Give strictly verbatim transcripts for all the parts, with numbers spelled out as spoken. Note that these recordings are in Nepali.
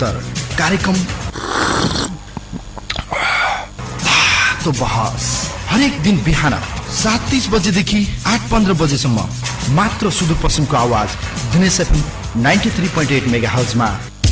पचहत्तर कार्यक्रम तो बहस हरेक दिन बिहान सात तीस बजेदेखि आठ पन्ध्र बजेसम्म मात्र सुदूरपश्चिमको आवाज Dinesh FM ninety three point eight mega हर्जमा।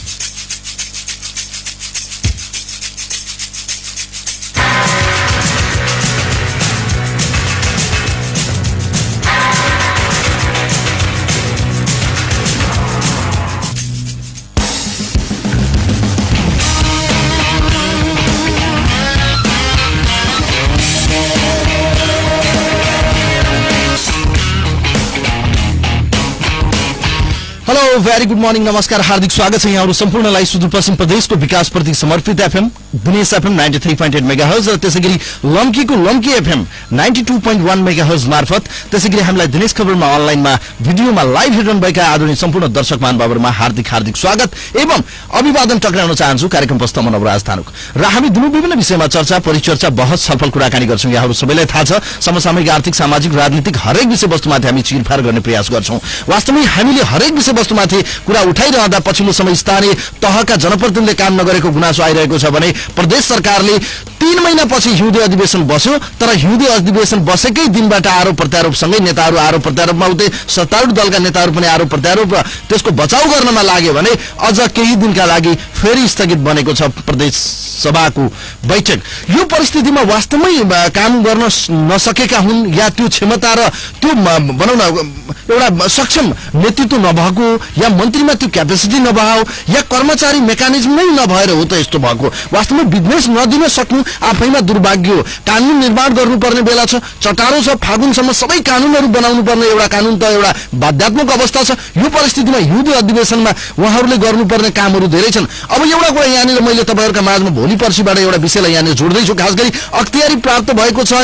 हेलो भेरी गुड मर्निङ, नमस्कार, हार्दिक स्वागत छ यहाँहरु सम्पूर्णलाई सुदूरपश्चिम प्रदेशको विकासप्रति समर्पित FM Dinesh FM ninety three point eight megahertz र त्यसैगरी लम्कीको Lamki FM ninety two point one megahertz मार्फत त्यसैगरी हामीलाई दिनेश खबरमा अनलाइनमा भिडियोमा लाइभ हेरिरहनुभएका आदरणीय सम्पूर्ण दर्शक महानुभावहरुमा हार्दिक हार्दिक स्वागत एवं अभिवादन टक्राउन चाहन्छु। कार्यक्रम प्रस्तुत म नवराज थानुक र हामी दुनु विभिन्न विषयमा चर्चा परिचर्चा बहस छलफल कुराकानी गर्छौं। यहाँहरु सबैलाई थाहा छ समसामयिक आर्थिक सामाजिक राजनीतिक हरेक विषयवस्तुमाथि हामी चिरफार गर्ने प्रयास गर्छौं। वास्तवमै हामीले हरेक विषयवस्तुमाथि कुरा उठाइरहँदा पछिल्लो समय स्थानीय तहका जनप्रतिनिधिले काम नगरेको गुनासो आइरहेको छ भने प्रदेश सरकारले तीन महिनापछि हिउँदे अधिवेशन बस्यो, तर हिउँदे अधिवेशन बसेकै दिनबाट आरोप प्रत्यारोप सँगै नेताहरू आरोप प्रत्यारोपमा उतै सत्तारूढ दलका नेताहरू पनि आरोप प्रत्यारोप र त्यसको बचाउ गर्नमा लाग्यो भने अझ केही दिनका लागि फेरि स्थगित बनेको छ प्रदेश सभाको बैठक। यो परिस्थितिमा वास्तवमै काम गर्न नसकेका हुन् या त्यो क्षमता र त्यो भनौँ न एउटा सक्षम नेतृत्व नभएको या मन्त्रीमा त्यो क्यापेसिटी नभएको या कर्मचारी मेकानिजम नै नभएर हो त यस्तो भएको। वास्तवमा बिजनेस नदिन सक्नु आफैमा दुर्भाग्य हो। कानून निर्माण गर्नुपर्ने बेला छ, चटारो छ, फागुनसम्म सबै कानूनहरू बनाउनु पर्ने एउटा कानून त एउटा बाध्यात्मक अवस्था छ। यो परिस्थितिमा हिउँदे अधिवेशनमा उहाँहरूले गर्नुपर्ने कामहरू धेरै छन्। अब एउटा कुरा यहाँनिर मैले तपाईहरुका माझमा भोलि पर्सिबाट एउटा विषयलाई यहाँनिर जोड्दैछु। खास गरी अख्तियारी प्राप्त भएको छ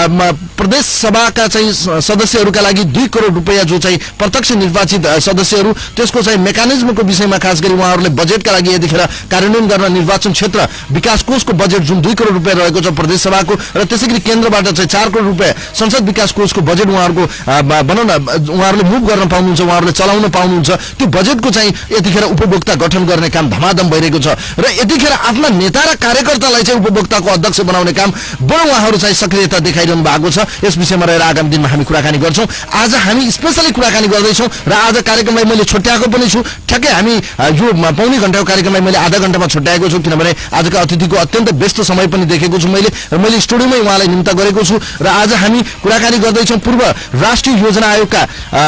प्रदेश सभाका चाहिँ सदस्यहरूका लागि दुई करोड रुपैयाँ जो चाहिँ प्रत्यक्ष निर्वाचित सदस्यहरू त्यसको चाहिँ मेकानिजमको विषयमा खास गरी उहाँहरूले बजेटका लागि यतिखेर कार्यान्वयन गर्न निर्वाचन क्षेत्र विकास कोषको बजेट जुन दुई करोड रुपैयाँ रहेको छ प्रदेश सभाको र त्यसैगरी केन्द्रबाट चाहिँ चार करोड रुपैयाँ संसद विकास कोषको बजेट उहाँहरूको भनौँ न उहाँहरूले मुभ गर्न पाउनुहुन्छ, उहाँहरूले चलाउन पाउनुहुन्छ। त्यो बजेटको चाहिँ यतिखेर उपभोक्ता गठन गर्ने काम धमाधम भइरहेको छ र यतिखेर आफ्ना नेता र कार्यकर्तालाई चाहिँ उपभोक्ताको अध्यक्ष बनाउने काम बडो उहाँहरू चाहिँ सक्रियता देखाइरहनु भएको छ। यस विषयमा रहेर आगामी दिनमा हामी कुराकानी गर्छौं। आज हामी स्पेशली कुराकानी गर्दैछौं र आज कार्यक्रमलाई मैले छुट्याएको पनि छु। ठ्याक्कै हामी यो पाउने घण्टाको कार्यक्रमलाई मैले आधा घण्टामा छुट्याएको छु किनभने आजका अतिथिको अत्यन्त व्यस्त समय पनि देखेको छु मैले र मैले स्टुडियोमै उहाँलाई निम्ता गरेको छु र आज हामी कुराकानी गर्दैछौं पूर्व राष्ट्रिय योजना आयोगका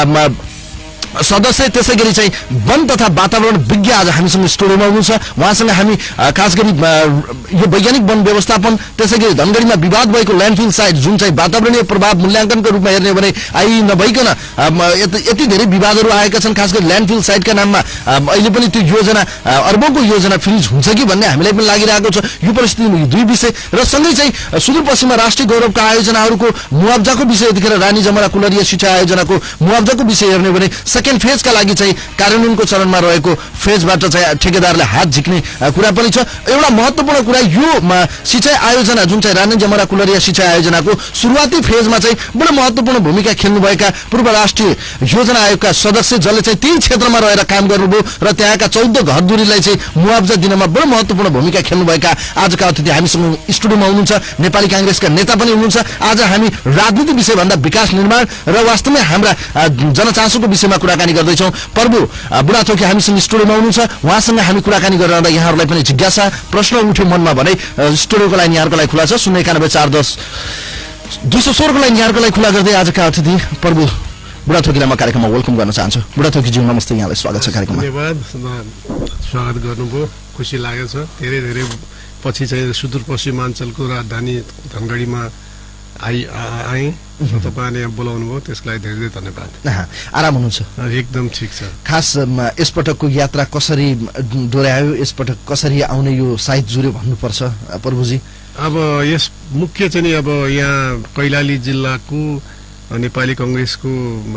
सदस्य त्यसैगरी चाहिँ वन तथा वातावरण विज्ञ आज हामीसँग स्टुडियोमा हुनुहुन्छ। उहाँसँग हामी खास गरी यो वैज्ञानिक वन व्यवस्थापन त्यसैगरी धनगढीमा विवाद भएको ल्यान्डफिल साइट जुन चाहिँ वातावरणीय प्रभाव मूल्याङ्कनको रूपमा हेर्ने भने आई नभइकन यति धेरै विवादहरू आएका छन्। खास गरी ल्यान्डफिल साइटका नाममा अहिले पनि त्यो योजना अर्बौंको योजना फ्रिज हुन्छ कि भन्ने हामीलाई पनि लागिरहेको छ। यो परिस्थितिमा दुई विषय र सँगै चाहिँ सुदूरपश्चिममा राष्ट्रिय गौरवका आयोजनाहरूको मुआब्जाको विषय यतिखेर रानी जमरा कुलरिया शिक्षा आयोजनाको मुआब्जाको विषय हेर्ने भने सेकेन्ड फेजका लागि चाहिँ कार्यान्वयनको चरणमा रहेको फेजबाट चाहिँ ठेकेदारले हात झिक्ने कुरा पनि छ। एउटा महत्त्वपूर्ण कुरा यो सिंचाइ आयोजना जुन चाहिँ रानी जमरा कुलरिया सिंचाइ आयोजनाको सुरुवाती फेजमा चाहिँ बडो महत्त्वपूर्ण भूमिका खेल्नुभएका पूर्व राष्ट्रिय योजना आयोगका सदस्य जसले चाहिँ तीन क्षेत्रमा रहेर काम गर्नुभयो र त्यहाँका चौध घरधुरीलाई चाहिँ मुआब्जा दिनमा बडो महत्त्वपूर्ण भूमिका खेल्नुभएका आजका अतिथि हामीसँग स्टुडियोमा हुनुहुन्छ। नेपाली कांग्रेसका नेता पनि हुनुहुन्छ। आज हामी राजनीति विषयभन्दा विकास निर्माण र वास्तवमै हाम्रा जनचासोको विषयमा कुराकानी गर्दैछौं। प्रभु बुढाथोकी हामीसँग स्टुडियोमा हुनुहुन्छ। उहाँसँग हामी कुराकानी गरिरहँदा यहाँहरूलाई पनि जिज्ञासा प्रश्न उठ्यो मनमा भने स्टुडियोको लाइन यहाँहरूको लागि खुला छ। शून्य एकानब्बे चार दस दुई सौ सोह्रको लाइन यहाँहरूको लागि खुला गर्दै आजका अतिथि प्रभु बुढाथोकीलाई म कार्यक्रममा वेलकम गर्न चाहन्छु। बुढाथोकीज्यू नमस्ते, यहाँलाई स्वागत छ कार्यक्रममा। धन्यवाद, स्वागत गर्नुभयो, खुसी लागेको छ। धेरै धेरै पछि चाहिँ सुदूरपश्चिमाञ्चलको राजधानी धनगढीमा आई आए तपाईले यहाँ बोलाउनु भयो, त्यसको लागि धेरै धेरै धन्यवाद। आराम हुनुहुन्छ? एकदम ठिक छ। खास यसपटकको यात्रा कसरी डोर्यायो, यसपटक कसरी आउने यो साइट जुर्यो भन्नुपर्छ प्रभुजी? अब यस मुख्य चाहिँ अब यहाँ कैलाली जिल्लाको नेपाली कांग्रेसको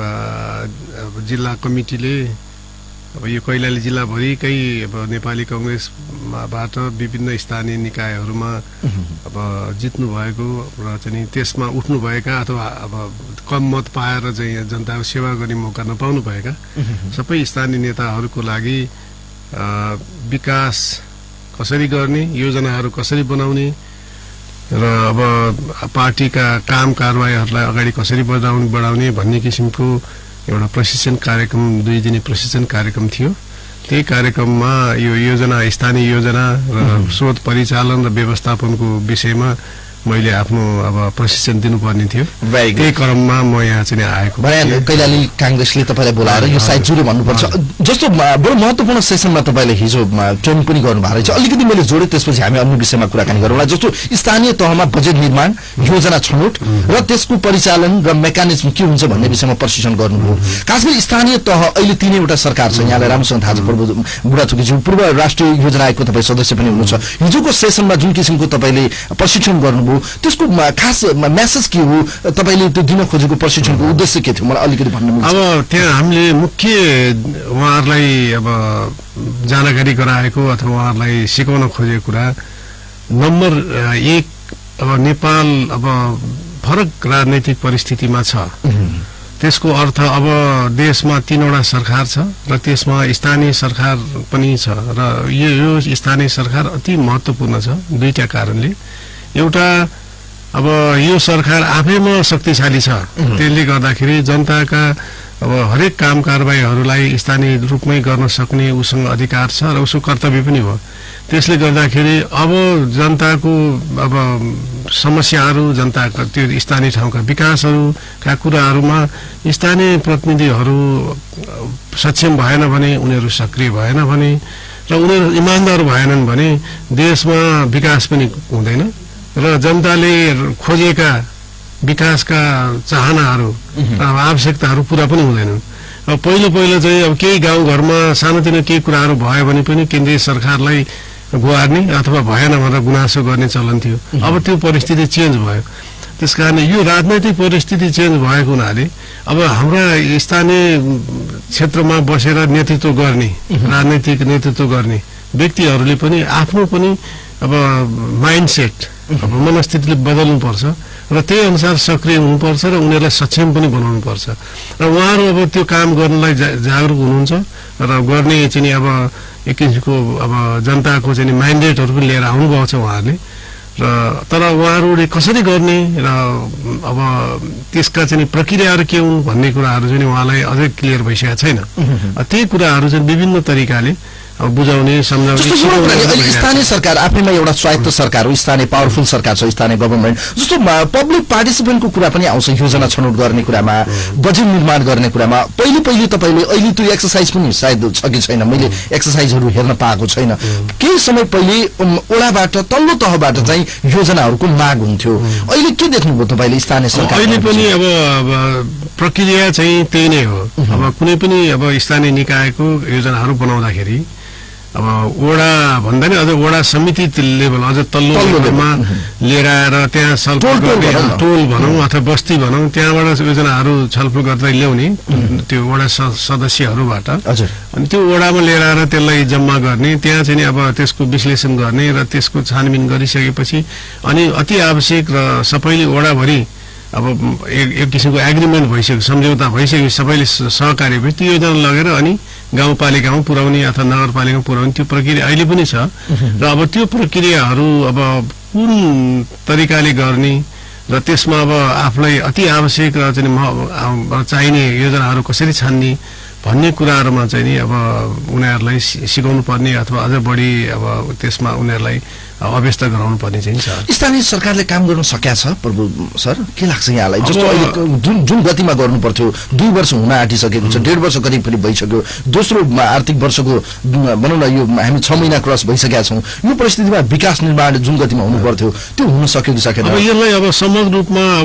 जिल्ला कमिटीले अब यो कैलाली जिल्लाभरिकै अब नेपाली कांग्रेसबाट विभिन्न स्थानीय निकायहरूमा अब जित्नु भएको र चाहिँ त्यसमा उठ्नु भएका अथवा अब कम मत पाएर चाहिँ जनताको सेवा गर्ने मौका नपाउनु भएका सबै स्थानीय नेताहरूको लागि विकास कसरी गर्ने, योजनाहरू कसरी बनाउने र अब पार्टीका काम कारबाहीहरूलाई अगाडि कसरी बढाउने बढाउने भन्ने किसिमको एउटा प्रशिक्षण कार्यक्रम, दुई दिने प्रशिक्षण कार्यक्रम थियो। त्यही कार्यक्रममा यो योजना, स्थानीय योजना र स्रोत परिचालन र व्यवस्थापनको विषयमा मैले आफ्नो अब प्रशिक्षण दिनुपर्ने थियो। त्यही क्रममा म यहाँ चाहिँ आएको। कैलाली कांग्रेसले तपाईँलाई बोलाएर यो साइड जुरे भन्नुपर्छ जस्तो बडो महत्त्वपूर्ण सेसनमा तपाईँले हिजो ट्रेनिङ पनि गर्नुभएको रहेछ। अलिकति मैले जोडेँ, त्यसपछि हामी अन्य विषयमा कुराकानी गरौँला। जस्तो स्थानीय तहमा बजेट निर्माण, योजना छनौट र त्यसको परिचालन र मेकानिजम के हुन्छ भन्ने विषयमा प्रशिक्षण गर्नुभयो। खास गरी स्थानीय तह अहिले तीनैवटा सरकार छ, यहाँलाई राम्रोसँग थाहा छ। पूर्व बुढाथोकीज्यू पूर्व राष्ट्रिय योजना आयोगको तपाईँ सदस्य पनि हुनुहुन्छ। हिजोको सेसनमा जुन किसिमको तपाईँले प्रशिक्षण गर्नुभयो त्यसको खास मेसेज के हो, तपाईले त्यो दिन खोजेको प्रशिक्षणको उद्देश्य के थियो, मलाई अलिकति भन्नु मिल्छ? अब त्यहाँ हामीले मुख्य उहाँहरूलाई अब जानकारी गराएको अथवा उहाँहरूलाई सिकाउन खोजेको कुरा नम्बर एक, अब नेपाल अब फरक राजनैतिक परिस्थितिमा छ। त्यसको अर्थ अब देशमा तीनवटा सरकार छ र त्यसमा स्थानीय सरकार पनि छ र यो स्थानीय सरकार अति महत्त्वपूर्ण छ दुईटा कारणले। एउटा अब यो सरकार आफैमा शक्तिशाली छ, त्यसले गर्दाखेरि जनताका अब हरेक काम कारबाहीहरूलाई स्थानीय रूपमै गर्न सक्ने उसँग अधिकार छ र उसको कर्तव्य पनि हो। त्यसले गर्दाखेरि अब जनताको अब समस्याहरू, जनताका त्यो स्थानीय ठाउँका विकासहरूका कुराहरूमा स्थानीय प्रतिनिधिहरू सक्षम भएन भने, उनीहरू सक्रिय भएन भने र उनीहरू इमान्दार भएनन् भने देशमा विकास पनि हुँदैन र जनताले खोजेका विकासका चाहनाहरू आवश्यकताहरू पूरा पनि हुँदैनन्। अब पहिलो पहिलो चाहिँ अब केही गाउँघरमा सानोतिनो केही कुराहरू भयो भने पनि केन्द्रीय सरकारलाई गुहार्ने अथवा भएन भनेर गुनासो गर्ने चलन थियो। अब त्यो परिस्थिति चेन्ज भयो। त्यसकारण यो राजनैतिक परिस्थिति चेन्ज भएको हुनाले अब हाम्रा स्थानीय क्षेत्रमा बसेर नेतृत्व गर्ने, राजनैतिक नेतृत्व गर्ने व्यक्तिहरूले पनि आफ्नो पनि अब माइन्डसेट, अब मनस्थितिले बदल्नुपर्छ र त्यही अनुसार सक्रिय हुनुपर्छ र उनीहरूलाई सक्षम पनि बनाउनुपर्छ र उहाँहरू अब त्यो काम गर्नलाई जागरुक हुनुहुन्छ र गर्ने चाहिँ अब एक किसिमको अब जनताको चाहिँ म्यान्डेटहरू पनि लिएर आउनुभएको छ उहाँहरूले र तर उहाँहरूले कसरी गर्ने र अब त्यसका चाहिँ प्रक्रियाहरू के हुन् भन्ने कुराहरू चाहिँ उहाँलाई अझै क्लियर भइसकेको छैन। त्यही कुराहरू चाहिँ विभिन्न तरिकाले बुझाउने, सम्झाउने। स्थानीय सरकार आफैमा एउटा स्वायत्त सरकार हो, स्थानीय पावरफुल सरकार छ, स्थानीय गभर्नमेन्ट। जस्तो पब्लिक पार्टिसिपेन्टको कुरा पनि आउँछ योजना छनौट गर्ने कुरामा, बजेट निर्माण गर्ने कुरामा। पहिले पहिले तपाईँले अहिले त्यो एक्सर्साइज पनि सायद छ कि छैन, मैले एक्सर्साइजहरू हेर्न पाएको छैन। केही समय पहिले ओडाबाट तल्लो तहबाट चाहिँ योजनाहरूको माग हुन्थ्यो, अहिले के देख्नुभयो तपाईँले स्थानीय सरकार? अहिले पनि अब प्रक्रिया चाहिँ त्यही नै हो। अब कुनै पनि अब स्थानीय निकायको योजनाहरू बनाउँदाखेरि अब वडा भन्दा नि अझ वडा समिति लेभल, अझ तल्लो लेभलमा लिएर आएर त्यहाँ छलफल गर्ने, टोल भनौँ अथवा बस्ती भनौँ, त्यहाँबाट योजनाहरू छलफल गर्दै ल्याउने त्यो वडा सदस्यहरूबाट। अनि त्यो वडामा लिएर आएर त्यसलाई जम्मा गर्ने, त्यहाँ चाहिँ अब त्यसको विश्लेषण गर्ने र त्यसको छानबिन गरिसकेपछि अनि अति आवश्यक र सबैले वडाभरि अब एक एक किसिमको एग्रिमेन्ट भइसक्यो, सम्झौता भइसक्यो, सबैले सहकार्य भयो, त्यो योजना लगेर अनि गाउँपालिकामा पुर्याउने अथवा नगरपालिकामा पुर्याउने त्यो प्रक्रिया अहिले पनि छ। र अब त्यो प्रक्रियाहरू अब कुन तरिकाले गर्ने र त्यसमा अब आफूलाई अति आवश्यक र चाहिँ चाहिने योजनाहरू कसरी छान्ने भन्ने कुराहरूमा चाहिँ नि अब उनीहरूलाई सिकाउनु पर्ने अथवा अझ बढी अब त्यसमा उनीहरूलाई अभ्यस्त गराउनु पर्ने चाहिँ छ। स्थानीय सरकारले काम गर्न सकेका छ प्रभु सर, के लाग्छ यहाँलाई? जस्तो अहिले जुन जुन गतिमा गर्नु पर्थ्यो, दुई वर्ष हुन आँटिसकेको छ, डेढ वर्ष करिब पनि भइसक्यो, दोस्रो आर्थिक वर्षको भनौँ न यो हामी छ महिना क्रस भइसकेका छौँ, यो परिस्थितिमा विकास निर्माण जुन गतिमा हुनु पर्थ्यो त्यो हुन सक्यो कि सकेन? अब यसलाई अब समग्र रूपमा अब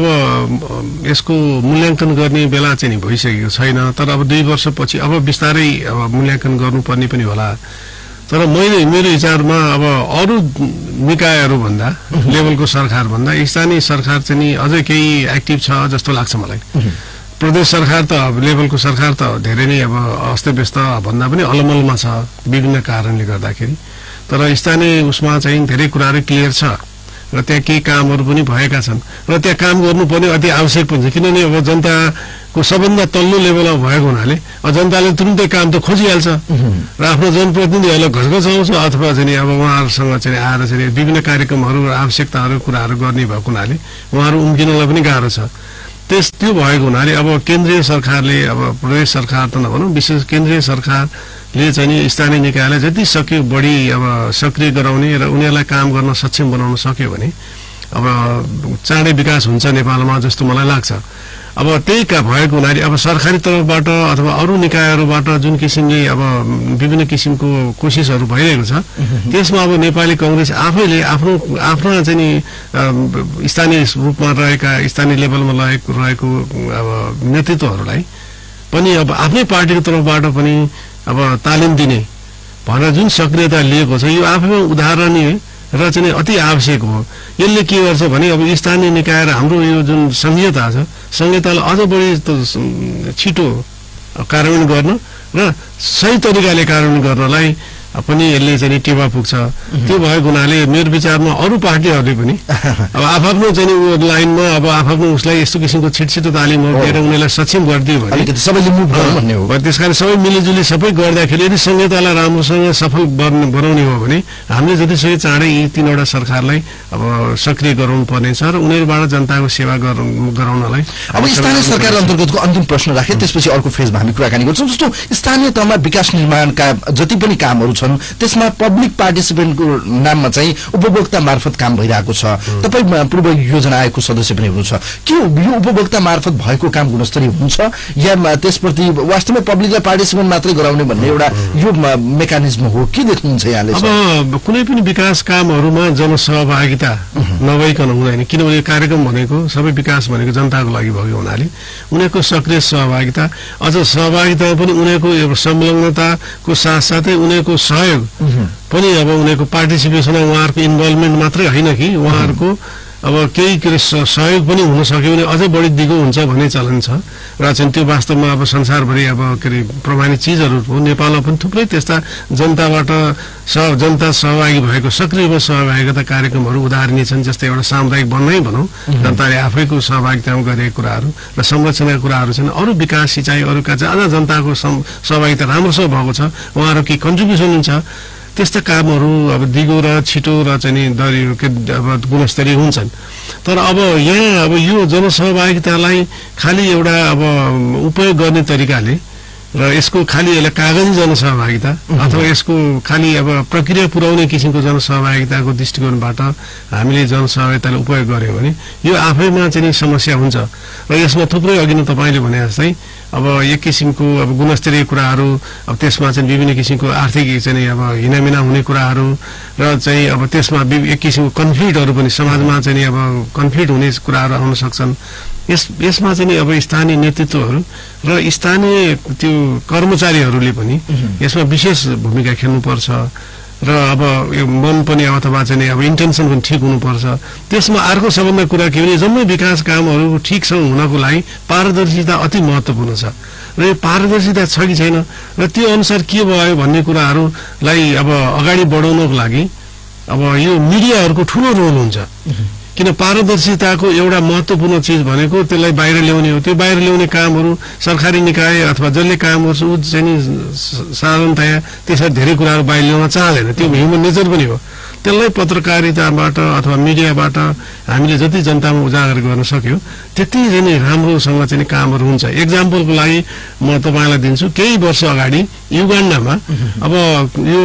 यसको मूल्याङ्कन गर्ने बेला चाहिँ भइसकेको छैन, तर अब दुई वर्षपछि अब बिस्तारै अब मूल्याङ्कन गर्नुपर्ने पनि होला। तर मैले मेरो विचारमा अब अरू निकायहरू भन्दा, लेभलको सरकार भन्दा स्थानीय सरकार चाहिँ नि अझै केही एक्टिभ छ जस्तो लाग्छ मलाई। प्रदेश सरकार त लेभलको सरकार त धेरै नै अब अस्तव्यस्त भन्दा पनि अलमलमा छ विभिन्न कारणले गर्दाखेरि, तर स्थानीय उसमा चाहिँ धेरै कुराहरू क्लियर छ र त्यहाँ केही कामहरू पनि भएका छन् र त्यहाँ काम गर्नुपर्ने अति आवश्यक पनि छ। किनभने अब जनता को सबभन्दा तल्लो लेभलमा भएको हुनाले जनताले तुरुन्तै काम त खोजिहाल्छ र आफ्नो जनप्रतिनिधिहरूलाई घचघचाउँछ अथवा चाहिँ अब उहाँहरूसँग चाहिँ आएर चाहिँ विभिन्न कार्यक्रमहरू आवश्यकताहरू कुराहरू गर्ने भएको हुनाले उहाँहरू उम्किनलाई पनि गाह्रो छ। त्यस त्यो भएको हुनाले अब केन्द्रीय सरकारले अब प्रदेश सरकार त नभनौँ विशेष केन्द्रीय सरकारले चाहिँ स्थानीय निकायलाई जति सक्यो बढी अब सक्रिय गराउने र उनीहरूलाई काम गर्न सक्षम बनाउन सक्यो भने अब चाँडै विकास हुन्छ नेपालमा जस्तो मलाई लाग्छ। अब त्यही का भएको हुनाले अब सरकारी तर्फबाट अथवा अरू निकायहरूबाट जुन किसिमले अब विभिन्न किसिमको कोसिसहरू भइरहेको छ त्यसमा अब नेपाली कांग्रेस आफैले आफ्नो आफ्नो चाहिँ स्थानीय रूपमा रहेका स्थानीय लेभलमा रहेको रहेको अब नेतृत्वहरूलाई पनि अब आफ्नै पार्टीको तर्फबाट पनि अब तालिम दिने भनेर जुन सक्रियता लिएको छ यो आफैमा उदाहरणीय र चाहिँ अति आवश्यक हो। यसले के गर्छ भने अब स्थानीय निकाय र हाम्रो यो जुन संहिता छ संहितालाई अझ बढी छिटो कार्यान्वयन गर्न र सही तरिकाले कार्यान्वयन गर्नलाई पनि यसले चाहिँ टेवा पुग्छ। त्यो भएको हुनाले मेरो विचारमा अरू पार्टीहरूले पनि अब आफ्नो चाहिँ लाइनमा अब आफ्नो उसलाई यस्तो किसिमको छिटछिटो तालिमहरू दिएर उनीहरूलाई सक्षम गरिदियो भने सबैले मुभ गर्नु भन्ने हो। त्यस कारण सबै मिलिजुली सबै गर्दाखेरि यदि संहितालाई राम्रोसँग सफल बनाउने हो भने हामीले जतिसक्दो चाँडै यी तीनवटा सरकारलाई अब सक्रिय गराउनु पर्नेछ र उनीहरूबाट जनताको सेवा गराउनलाई। अब स्थानीय सरकार अन्तर्गतको अन्तिम प्रश्न राखे त्यसपछि अर्को फेजमा हामी कुराकानी गर्छौँ। जस्तो स्थानीय तहमा विकास निर्माणका जति पनि कामहरू छन् त्यसमा पब्लिक पार्टिसिपेन्टको नाममा चाहिँ उपभोक्ता मार्फत काम भइरहेको छ। तपाईँ पूर्व योजना आयोगको सदस्य पनि हुनुहुन्छ। के यो उपभोक्ता मार्फत भएको काम गुणस्तरीय हुन्छ या त्यसप्रति वास्तवमै पब्लिकलाई पार्टिसिपेन्ट मात्रै गराउने भन्ने एउटा यो मेकानिजम हो के देख्नुहुन्छ यहाँले? अब कुनै पनि विकास कामहरूमा जनसहभागिता नभइकन हुँदैन किनभने कार्यक्रम भनेको सबै विकास भनेको जनताको लागि भएको हुनाले उनीहरूको सक्रिय सहभागिता अझ सहभागिता पनि उनीहरूको संलग्नताको साथसाथै उनीहरूको सहयोग पनि अब उनीहरूको पार्टिसिपेसन उहाँहरूको इन्भल्भमेन्ट मात्रै होइन कि उहाँहरूको अब केही के सहयोग पनि हुन सक्यो भने अझै बढी दिगो हुन्छ भन्ने चलन छ र चाहिँ त्यो वास्तवमा अब संसारभरि अब के अरे प्रमाणित चिजहरू हो। नेपालमा पनि थुप्रै त्यस्ता जनताबाट सह जनता सहभागी भएको सक्रिय सहभागिता कार्यक्रमहरू उदाहरणीय छन्। जस्तै एउटा सामुदायिक वनमै भनौँ जनताले आफैको सहभागितामा गरेका कुराहरू र संरक्षणका कुराहरू छन्। अरू विकास सिँचाइ अरूका चाहिँ अझ जनताको सहभागिता राम्रोसँग भएको छ उहाँहरू के कन्ट्रिब्युसन हुन्छ त्यस्ता कामहरू अब दिगो र छिटो र चाहिँ दरियो के अब गुणस्तरीय हुन्छन्। तर अब यहाँ अब यो जनसहभागितालाई खालि एउटा अब उपयोग गर्ने तरिकाले र यसको खालि यसलाई कागजी जनसहभागिता अथवा यसको खालि अब प्रक्रिया पुर्याउने किसिमको जनसहभागिताको दृष्टिकोणबाट हामीले जनसहभागितालाई उपयोग गर्यो भने यो आफैमा चाहिँ समस्या हुन्छ र यसमा थुप्रै अघि नै तपाईँले भने जस्तै अब एक किसिमको अब गुणस्तरीय कुराहरू अब त्यसमा चाहिँ विभिन्न किसिमको आर्थिक चाहिँ अब हिनामिना हुने कुराहरू र चाहिँ अब त्यसमा एक किसिमको कन्फ्लिक्टहरू पनि समाजमा चाहिँ अब कन्फ्लिक्ट हुने कुराहरू आउन सक्छन्। यस यसमा चाहिँ अब स्थानीय नेतृत्वहरू र स्थानीय त्यो कर्मचारीहरूले पनि यसमा विशेष भूमिका खेल्नुपर्छ र अब यो मन पनि अथवा चाहिँ अब इन्टेन्सन पनि ठिक हुनुपर्छ। त्यसमा अर्को सबभन्दा कुरा के भने जम्मै विकास कामहरू ठिकसँग हुनको लागि पारदर्शिता अति महत्त्वपूर्ण छ र यो पारदर्शिता छ कि छैन र त्यो अनुसार के भयो भन्ने कुराहरूलाई अब अगाडि बढाउनको लागि अब यो मिडियाहरूको ठुलो रोल हुन्छ। किन पारदर्शिताको एउटा महत्त्वपूर्ण चिज भनेको त्यसलाई बाहिर ल्याउने हो। त्यो बाहिर ल्याउने कामहरू सरकारी निकाय अथवा जसले काम गर्छ ऊ चाहिँ साधारणतया त्यसमा धेरै कुराहरू बाहिर ल्याउन चाहँदैन। त्यो ह्युमन नेचर पनि हो। त्यसलाई पत्रकारिताबाट अथवा मिडियाबाट हामीले जति जनतामा उजागर गर्न सक्यो त्यति नै राम्रोसँग चाहिँ कामहरू हुन्छ। एक्जाम्पलको लागि म तपाईँलाई दिन्छु केही वर्ष अगाडि युगान्डामा अब यो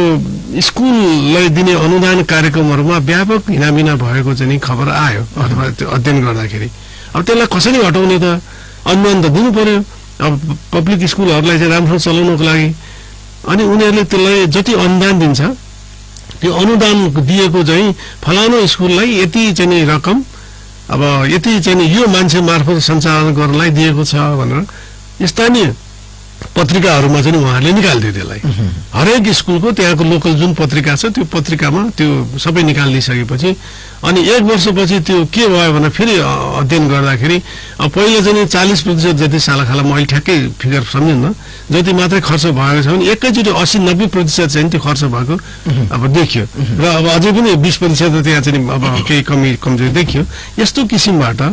स्कुललाई दिने अनुदान कार्यक्रमहरूमा व्यापक हिनामिना भएको चाहिँ खबर आयो अथवा त्यो अध्ययन गर्दाखेरि। अब त्यसलाई कसरी हटाउने त अनुदान त दिनु पर्यो अब पब्लिक स्कुलहरूलाई चाहिँ राम्रोसँग चलाउनको लागि। अनि उनीहरूले त्यसलाई जति अनुदान दिन्छ त्यो अनुदान दिएको चाहिँ फलानु स्कुललाई यति चाहिँ रकम अब यति चाहिँ यो मान्छे मार्फत सञ्चालन गर्नलाई दिएको छ भनेर स्थानीय पत्रिकाहरूमा चाहिँ उहाँहरूले निकालिदियो त्यसलाई। हरेक स्कुलको त्यहाँको लोकल जुन पत्रिका छ त्यो पत्रिकामा त्यो सबै निकालिदिइसकेपछि अनि एक वर्षपछि त्यो के भयो भने फेरि अध्ययन गर्दाखेरि पहिला चाहिँ चालिस प्रतिशत जति सालाखाला म अहिले ठ्याक्कै फिगर सम्झिन्न जति मात्रै खर्च भएको छ भने एकैचोटि अस्सी नब्बे प्रतिशत चाहिँ त्यो खर्च भएको अब देखियो र अब अझै पनि बिस प्रतिशत त्यहाँ चाहिँ अब केही कमी कमजोरी देखियो। यस्तो किसिमबाट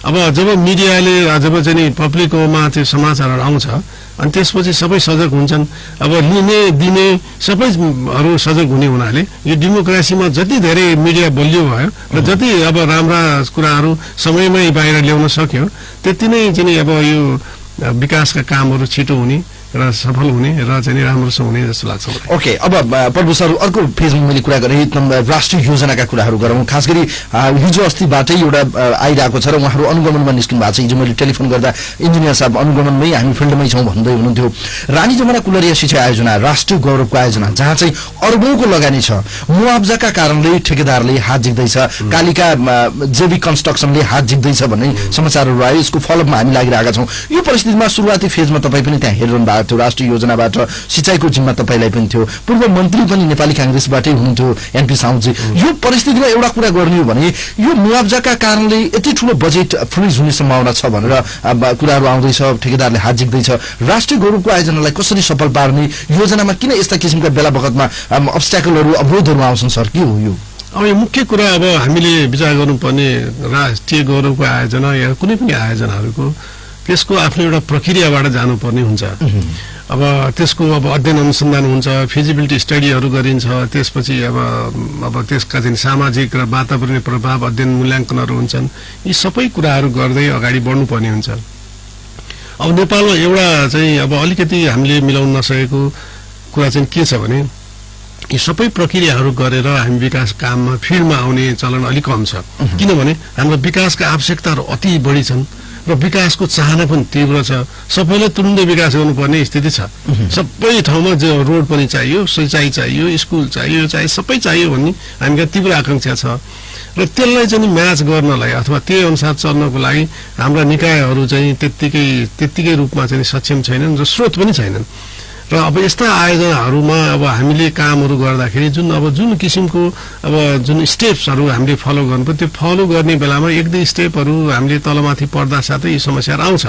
अब जब मिडियाले जब चाहिँ पब्लिकमा त्यो समाचारहरू आउँछ अनि त्यसपछि सबै सजग हुन्छन्। अब लिने दिने सबैहरू सजग हुने हुनाले यो डेमोक्रेसीमा जति धेरै मिडिया बलियो भयो र जति अब राम्रा कुराहरू समयमै बाहिर ल्याउन सक्यो त्यति नै चाहिँ अब यो विकासका कामहरू छिटो हुने र सफल हुने र चाहिँ राम्रोसँग हुने जस्तो लाग्छ। ओके, अब प्रभु सर अर्को फेजमा मैले कुरा गरेँ राष्ट्रिय योजनाका कुराहरू गरौँ। खास गरी हिजो अस्तिबाटै एउटा आइरहेको छ र उहाँहरू अनुगमनमा निस्किनु भएको छ। हिजो मैले टेलिफोन गर्दा इन्जिनियर साहब अनुगमनमै हामी फिल्डमै छौँ भन्दै हुनुहुन्थ्यो। रानी जमुना कुलरिया सिँचाइ आयोजना राष्ट्रिय गौरवको आयोजना जहाँ चाहिँ अर्बौंको लगानी छ, मुआब्जाका कारणले ठेकेदारले हात झिक्दैछ, कालिका जेबी कन्स्ट्रक्सनले हात झिक्दैछ भन्ने समाचारहरू आयो। यसको फलोअपमा हामी लागिरहेका छौँ। यो परिस्थितिमा सुरुवाती फेजमा तपाईँ पनि त्यहाँ हेरिरहनु भएको थियो। राष्ट्रिय योजनाबाट सिँचाइको जिम्मा तपाईँलाई पनि थियो, पूर्व मन्त्री पनि नेपाली कांग्रेसबाटै हुनुहुन्थ्यो एनपी साउदजी। यो परिस्थितिमा एउटा कुरा गर्ने हो भने यो मुआब्जाका कारणले यति ठुलो बजेट फ्रिज हुने सम्भावना छ भनेर कुराहरू आउँदैछ, ठेकेदारले हात झिक्दैछ। राष्ट्रिय गौरवको आयोजनालाई कसरी सफल पार्ने, योजनामा किन यस्ता किसिमका बेला बखतमा अब्स्ट्याकलहरू अवरोधहरू आउँछन् सर, के हो यो? अब यो मुख्य कुरा अब हामीले विचार गर्नुपर्ने राष्ट्रिय गौरवको आयोजना या कुनै पनि आयोजनाहरूको त्यसको आफ्नो एउटा प्रक्रियाबाट जानुपर्ने हुन्छ। अब त्यसको अब अध्ययन अनुसन्धान हुन्छ, फिजिबिलिटी स्टडीहरू गरिन्छ, त्यसपछि अब अब त्यसका चाहिँ सामाजिक र वातावरणीय प्रभाव अध्ययन मूल्याङ्कनहरू हुन्छन्। यी सबै कुराहरू गर्दै अगाडि बढ्नुपर्ने हुन्छ। अब नेपालमा एउटा चाहिँ अब अलिकति हामीले मिलाउन नसकेको कुरा चाहिँ के छ भने यी सबै प्रक्रियाहरू गरेर हामी विकास काममा फिल्डमा आउने चलन अलिक कम छ। किनभने हाम्रो विकासका आवश्यकताहरू अति बढी छन् र विकासको चाहना पनि तीव्र छ। सबैले तुरुन्तै विकास गर्नुपर्ने स्थिति छ। सबै ठाउँमा जो रोड पनि चाहियो, सिँचाइ चाहियो, स्कुल चाहियो, चाहियो सबै चाहियो भन्ने हामीका तीव्र आकांक्षा छ। र त्यसलाई चाहिँ म्याच गर्नलाई अथवा त्यही अनुसार चल्नको लागि हाम्रा निकायहरू चाहिँ त्यत्तिकै त्यत्तिकै रूपमा चाहिँ सक्षम छैनन् र स्रोत पनि छैनन्। र अब यस्ता आयोजनाहरूमा अब हामीले कामहरू गर्दाखेरि जुन अब जुन किसिमको अब जुन स्टेप्सहरू हामीले फलो गर्नुपर्छ त्यो फलो गर्ने बेलामा एक दुई स्टेपहरू हामीले तलमाथि पर्दा साथै यी समस्याहरू आउँछ।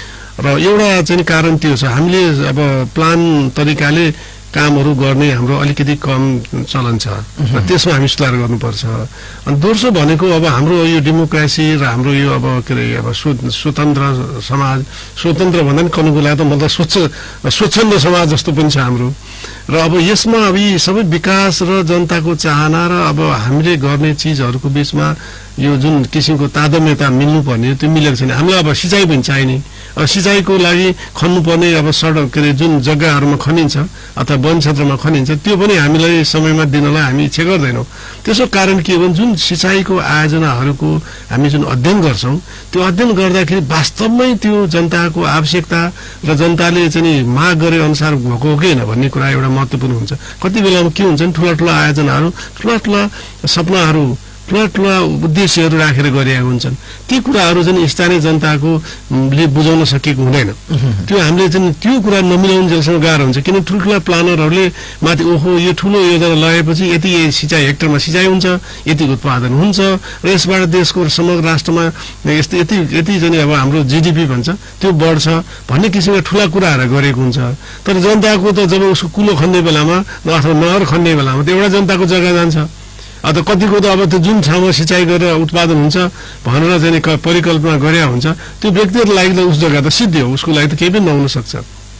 र एउटा चाहिँ कारण त्यो छ, हामीले अब प्लान तरिकाले कामहरू गर्ने हाम्रो अलिकति कम चलन छ र त्यसमा हामी सुधार गर्नुपर्छ। अनि दोस्रो भनेको अब हाम्रो यो डेमोक्रेसी र हाम्रो यो अब के अरे अब स्वतन्त्र समाज, स्वतन्त्र भन्दा पनि कनुको लागि त मतलब स्वच्छ स्वच्छन्द समाज जस्तो पनि छ हाम्रो। र अब यसमा अब यी सबै विकास र जनताको चाहना र अब हामीले गर्ने चिजहरूको बिचमा यो जुन किसिमको तादम्यता मिल्नुपर्ने त्यो मिलेको छैन। हामीलाई अब सिँचाइ पनि चाहिने, अब सिँचाइको लागि खन्नुपर्ने अब सडक के अरे जुन जग्गाहरूमा खनिन्छ अथवा वन क्षेत्रमा खनिन्छ त्यो पनि हामीलाई समयमा दिनलाई हामी इच्छा गर्दैनौँ। त्यसको कारण के हो भने जुन सिँचाइको आयोजनाहरूको हामी जुन अध्ययन गर्छौँ त्यो अध्ययन गर्दाखेरि वास्तवमै त्यो जनताको आवश्यकता र जनताले चाहिँ माग गरे अनुसार भएको हो कि होइन भन्ने कुरा एउटा महत्त्वपूर्ण हुन्छ। कति बेलामा के हुन्छ भने ठुला ठुला आयोजनाहरू, ठुला ठुला सपनाहरू, ठुला ठुला उद्देश्यहरू राखेर गरिरहेका हुन्छन्। ती कुराहरू चाहिँ स्थानीय जनताको ले बुझाउन सकेको हुँदैन। त्यो हामीले चाहिँ त्यो कुरा नमिलाउनु जेलसम्म गाह्रो हुन्छ। किन ठुल्ठुला प्लानरहरूले माथि ओहो यो ठुलो योजना लगाएपछि यति सिँचाइ हेक्टरमा सिँचाइ हुन्छ, यति उत्पादन हुन्छ र यसबाट देशको समग्र राष्ट्रमा यस्तो यति यति चाहिँ अब हाम्रो जिडिपी भन्छ त्यो बढ्छ भन्ने किसिमका ठुला कुराहरू गरेको हुन्छ। तर जनताको त जब उसको कुलो खन्ने बेलामा अथवा नहर खन्ने बेलामा त एउटा जनताको जग्गा जान्छ। अब कतिको त अब त्यो जुन ठाउँमा सिँचाइ गरेर उत्पादन हुन्छ भनेर चाहिँ परिकल्पना गरे हुन्छ त्यो व्यक्तिको लागि त उस जग्गा त सिद्धि हो, उसको लागि त केही पनि नहुन सक्छ।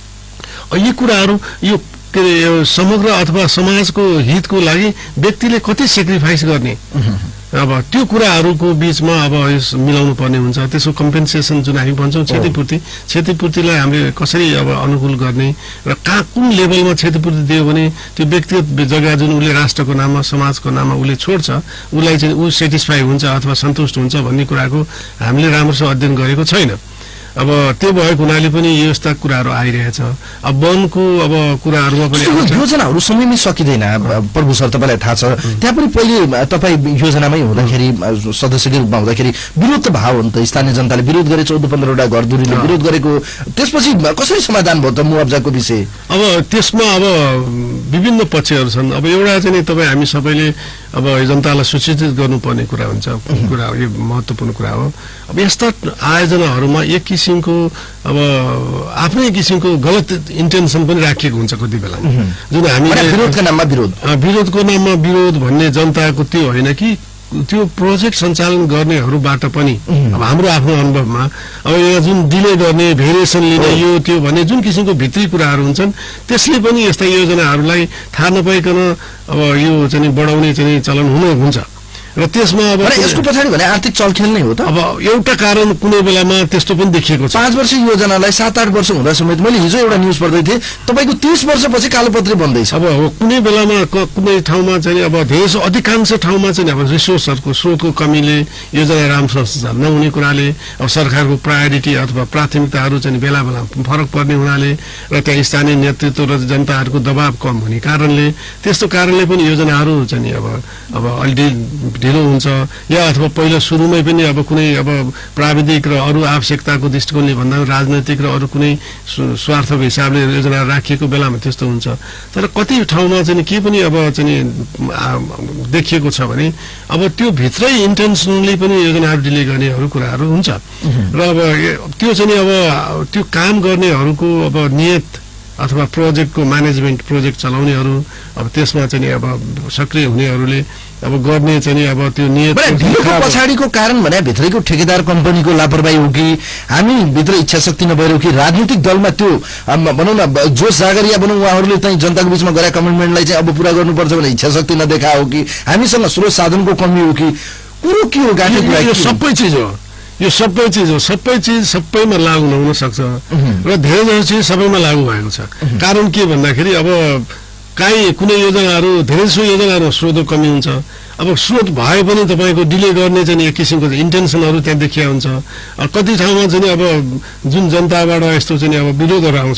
यी कुराहरू यो के अरे समग्र अथवा समाजको हितको लागि व्यक्तिले कति सेक्रिफाइस गर्ने अब त्यो कुराहरूको बिचमा अब यस मिलाउनु पर्ने हुन्छ। त्यसको कम्पेन्सेसन जुन हामी भन्छौँ क्षतिपूर्ति, क्षतिपूर्तिलाई हामीले कसरी अब अनुकूल गर्ने र कहाँ कुन लेभलमा क्षतिपूर्ति दियो भने त्यो व्यक्तिगत जग्गा जुन उसले राष्ट्रको नाममा समाजको नाममा उसले छोड्छ उसलाई चाहिँ ऊ सेटिस्फाई हुन्छ अथवा सन्तुष्ट हुन्छ भन्ने कुराको हामीले राम्रोसँग अध्ययन गरेको छैन। अब त्यो भएको हुनाले पनि यस्ता कुराहरू आइरहेछ। अब वनको अब कुराहरूमा पनि योजनाहरू समयमै सकिँदैन। प्रभु सर तपाईँलाई थाहा छ त्यहाँ पनि पहिले तपाईँ योजनामै हुँदाखेरि सदस्यकै रूपमा हुँदाखेरि विरोध त भाव हो नि त, स्थानीय जनताले विरोध गरे, चौध पन्ध्रवटा घरधुरीले विरोध गरेको, त्यसपछि कसरी समाधान भयो त मुआब्जाको विषय? अब त्यसमा अब विभिन्न पक्षहरू छन्। अब एउटा चाहिँ तपाईँ हामी सबैले अब जनतालाई सूचित गर्नुपर्ने कुरा हुन्छ, कुरा यो महत्त्वपूर्ण कुरा हो। अब यस्ता आयोजनाहरूमा एक किसिमको अब आफ्नै किसिमको गलत इन्टेन्सन पनि राखिएको हुन्छ कति बेला, जुन हामीले विरोधको नाममा विरोध विरोधको नाममा विरोध भन्ने जनताको त्यो होइन कि त्यो प्रोजेक्ट सञ्चालन गर्नेहरूबाट पनि अब हाम्रो आफ्नो अनुभवमा अब यहाँ जुन डिले गर्ने भेरिएसन लिने यो त्यो भन्ने जुन किसिमको भित्री कुराहरू हुन्छन् त्यसले पनि यस्ता योजनाहरूलाई थाहा नपाइकन अब यो चाहिँ बढाउने चाहिँ चलन हुने हुन्छ र त्यसमा अब यसको पछाडि भने आर्थिक चलखेल नै हो त। अब एउटा कारण कुनै बेलामा त्यस्तो पनि देखिएको छ। पाँच वर्ष योजनालाई सात आठ वर्ष हुँदा समेत मैले हिजो एउटा न्युज पढ्दै थिएँ तपाईँको तीस वर्षपछि कालोपत्री बन्दैछ। अब कुनै बेलामा कुनै ठाउँमा चाहिँ अब धेरै अधिकांश ठाउँमा चाहिँ अब रिसोर्सहरूको स्रोतको कमीले योजना राम्रोसँग सञ्चालन नहुने कुराले अब सरकारको प्रायोरिटी अथवा प्राथमिकताहरू चाहिँ बेला बेला फरक पर्ने हुनाले र त्यहाँ स्थानीय नेतृत्व र जनताहरूको दबाव कम हुने कारणले त्यस्तो कारणले पनि योजनाहरू चाहिँ अब अब अलि ढिलो हुन्छ या अथवा पहिला सुरुमै पनि अब कुनै अब प्राविधिक र अरू आवश्यकताको दृष्टिकोणले भन्दा राजनैतिक र अरू कुनै स्वार्थको हिसाबले योजना राखिएको बेलामा त्यस्तो हुन्छ। तर कति ठाउँमा चाहिँ के पनि अब चाहिँ देखिएको छ भने अब त्यो भित्रै इन्टेन्सनली पनि योजनाहरू डिले गर्नेहरू कुराहरू हुन्छ र अब त्यो चाहिँ अब त्यो काम गर्नेहरूको अब नियत अथवा प्रोजेक्टको म्यानेजमेन्ट प्रोजेक्ट चलाउनेहरू अब त्यसमा चाहिँ अब सक्रिय हुनेहरूले अब गर्ने चाहिँ अब त्यो नियत पछाडिको कारण भने भित्रैको ठेकेदार कम्पनीको लापरवाही हो कि हामी भित्र इच्छा शक्ति नभएर हो कि राजनीतिक दलमा त्यो भनौँ न जोस जागरिया भनौँ उहाँहरूले चाहिँ जनताको बिचमा गरे कमिटमेन्टलाई चाहिँ अब पुरा गर्नुपर्छ भने इच्छा शक्ति नदेखा हो कि हामीसँग स्रोत साधनको कमी हो कि कुरो के हो गाडी यो सबै चिज हो यो सबै चिज हो सबै चिज सबैमा लागू नहुन सक्छ र धेरै जसो चिज सबैमा लागू भएको छ। कारण के भन्दाखेरि अब काहीँ कुनै योजनाहरू धेरै जसो योजनाहरू स्रोतको कमी हुन्छ। अब स्रोत भए पनि तपाईँको डिले गर्ने चाहिँ एक किसिमको इन्टेन्सनहरू त्यहाँ देखिया हुन्छ। कति ठाउँमा चाहिँ अब जुन जनताबाट यस्तो चाहिँ अब विरोधहरू आउँछ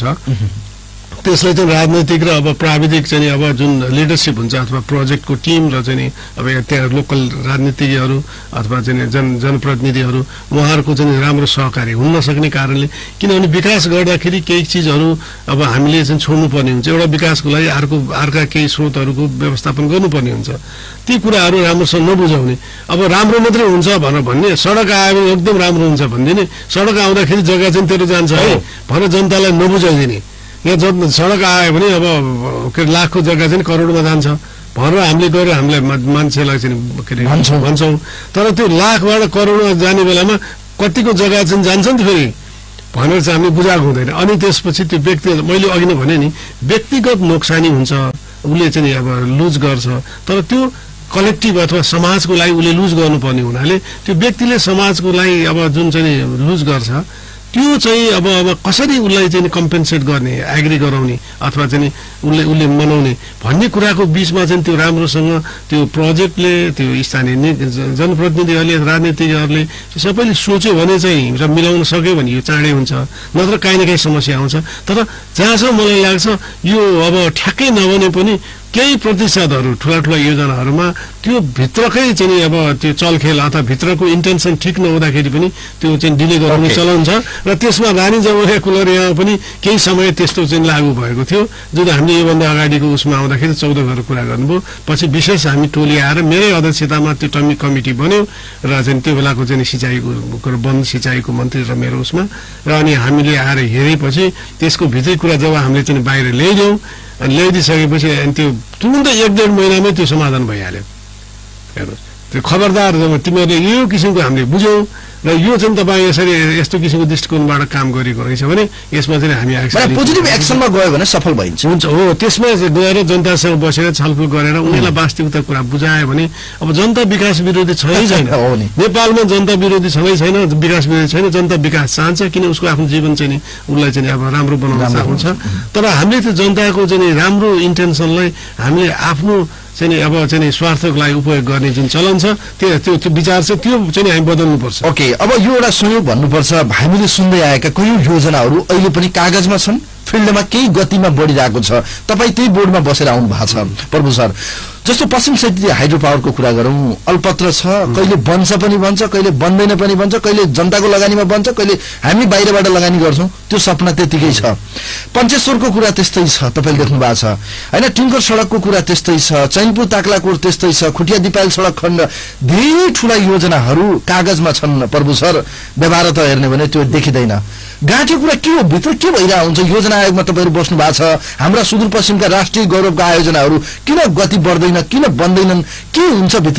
त्यसलाई चाहिँ राजनैतिक र अब प्राविधिक चाहिँ अब जुन लिडरसिप हुन्छ अथवा प्रोजेक्टको टिम र चाहिँ अब त्यहाँ लोकल राजनीतिज्ञहरू अथवा चाहिँ जन जनप्रतिनिधिहरू उहाँहरूको चाहिँ राम्रो सहकारी हुन नसक्ने कारणले किनभने विकास गर्दाखेरि केही चिजहरू अब हामीले चाहिँ छोड्नुपर्ने हुन्छ। एउटा विकासको लागि अर्को अर्का केही स्रोतहरूको व्यवस्थापन गर्नुपर्ने हुन्छ। ती कुराहरू राम्रोसँग नबुझाउने अब राम्रो मात्रै हुन्छ भनेर भन्ने सडक आयो भने एकदम राम्रो हुन्छ भनिदिने सडक आउँदाखेरि जग्गा चाहिँ तेरो जान्छ है भनेर जनतालाई नबुझाइदिने यहाँ जब सडक आयो भने अब के अरे लाखको जग्गा चाहिँ करोडमा जान्छ भनेर हामीले गएर हामीलाई मान्छेलाई चाहिँ के अरे भन्छौँ भन्छौँ तर त्यो लाखबाट करोडमा जाने बेलामा कतिको जग्गा चाहिँ जान्छ नि फेरि भनेर चाहिँ हामीले बुझाएको हुँदैन। अनि त्यसपछि त्यो व्यक्ति मैले अघि नै भने नि व्यक्तिगत नोक्सानी हुन्छ उसले चाहिँ अब लुज गर्छ तर त्यो कलेक्टिभ अथवा समाजको लागि उसले लुज गर्नुपर्ने हुनाले त्यो व्यक्तिले समाजको लागि अब जुन चाहिँ लुज गर्छ त्यो चाहिँ अब अब कसरी उसलाई चाहिँ कम्पेन्सेट गर्ने एग्री गराउने अथवा चाहिँ उसले उसले मनाउने भन्ने कुराको बिचमा चाहिँ त्यो राम्रोसँग त्यो प्रोजेक्टले त्यो स्थानीय जनप्रतिनिधिहरूले राजनीतिज्ञहरूले सबैले सोच्यो भने चाहिँ र मिलाउन सक्यो भने यो चाँडै हुन्छ नत्र काहीँ न काहीँ समस्या आउँछ। तर जहाँसम्म मलाई लाग्छ यो अब ठ्याक्कै नभने पनि केही प्रतिशतहरू ठुला ठुला योजनाहरूमा त्यो भित्रकै चाहिँ अब त्यो चलखेल अथवा भित्रको इन्टेन्सन ठिक नहुँदाखेरि पनि त्यो चाहिँ डिले गर्ने चलन छ र त्यसमा रानी जमुना कुलरियामा पनि केही समय त्यस्तो चाहिँ लागू भएको थियो जुन हामीले योभन्दा अगाडिको उसमा आउँदाखेरि चौध घर कुरा गर्नुभयो। पछि विशेष हामी टोली आएर मेरै अध्यक्षतामा त्यो टमी कमिटी बन्यो र चाहिँ त्यो बेलाको चाहिँ सिँचाइको वन सिँचाइको मन्त्री र मेरो उसमा र अनि हामीले आएर हेरेपछि त्यसको भित्रै कुरा जब हामीले चाहिँ बाहिर ल्याइदियौँ अनि ल्याइदिइसकेपछि अनि त्यो तुरुन्तै एक डेढ महिनामै त्यो समाधान भइहाल्यो। हेर्नुहोस् त्यो खबरदार जब तिमीहरूले यो किसिमको हामीले बुझ्यौँ र यो चाहिँ तपाईँ यसरी यस्तो किसिमको दृष्टिकोणबाट काम गरेको रहेछ भने यसमा चाहिँ हामी पोजिटिभ एक्सनमा गयो भने सफल भइन्छ। हुन्छ हो त्यसमा गएर जनतासँग बसेर छलफल गरेर उनीहरूलाई वास्तविकता कुरा बुझायो भने अब जनता विकास विरोधी छँदै छैन नेपालमा जनता विरोधी छँदै छैन विकास विरोधी छैन जनता विकास चाहन्छ किन उसको आफ्नो जीवन चाहिँ नि उसलाई चाहिँ अब राम्रो बनाउन चाहन्छ। तर हामीले त्यो जनताको चाहिँ राम्रो इन्टेन्सनलाई हामीले आफ्नो चाहिँ अब चाहिँ स्वार्थको लागि उपयोग गर्ने जुन चलन छ त्यो त्यो त्यो विचार छ त्यो चाहिँ हामी बदल्नुपर्छ। ओके अब यो एउटा संयोग भन्नुपर्छ हामीले सुन्दै आएका कयौं योजनाहरू अहिले पनि कागजमा छन् फिल्डमा केही गतिमा बढिरहेको छ। तपाईँ त्यही बोर्डमा बसेर आउनु भएको छ प्रभु सर। जस्तो पश्चिम क्षेत्रीय हाइड्रो पावरको कुरा गरौँ अल्पत्र छ कहिले बन्छ पनि भन्छ कहिले बन्दैन पनि भन्छ कहिले जनताको लगानीमा बन्छ कहिले हामी बाहिरबाट लगानी गर्छौँ त्यो सपना त्यतिकै छ। पञ्चेश्वरको कुरा त्यस्तै छ तपाईँले देख्नु भएको छ होइन टिङ्कर सडकको कुरा त्यस्तै छ चैनपुर ताक्लाकोट त्यस्तै छ खुटिया दिपायल सडक खण्ड धेरै ठुला योजनाहरू कागजमा छन् प्रभु सर व्यवहार त हेर्ने भने त्यो देखिँदैन। गाँठे कुरा के हो भित्र के भइरहेको हुन्छ योजना आयोगमा तपाईँहरू बस्नु भएको छ हाम्रा सुदूरपश्चिमका राष्ट्रिय गौरवका आयोजनाहरू किन गति बढ्दैन किन बन्दैनन् के हुन्छ भित्र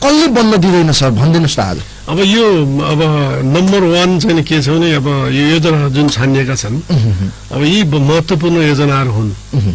कसले बन्न दिँदैन सर भनिदिनुहोस् न आज। अब यो अब नम्बर वान चाहिँ के छ भने अब यो योजना जुन छानिएका छन् अब यी महत्त्वपूर्ण योजनाहरू हुन्।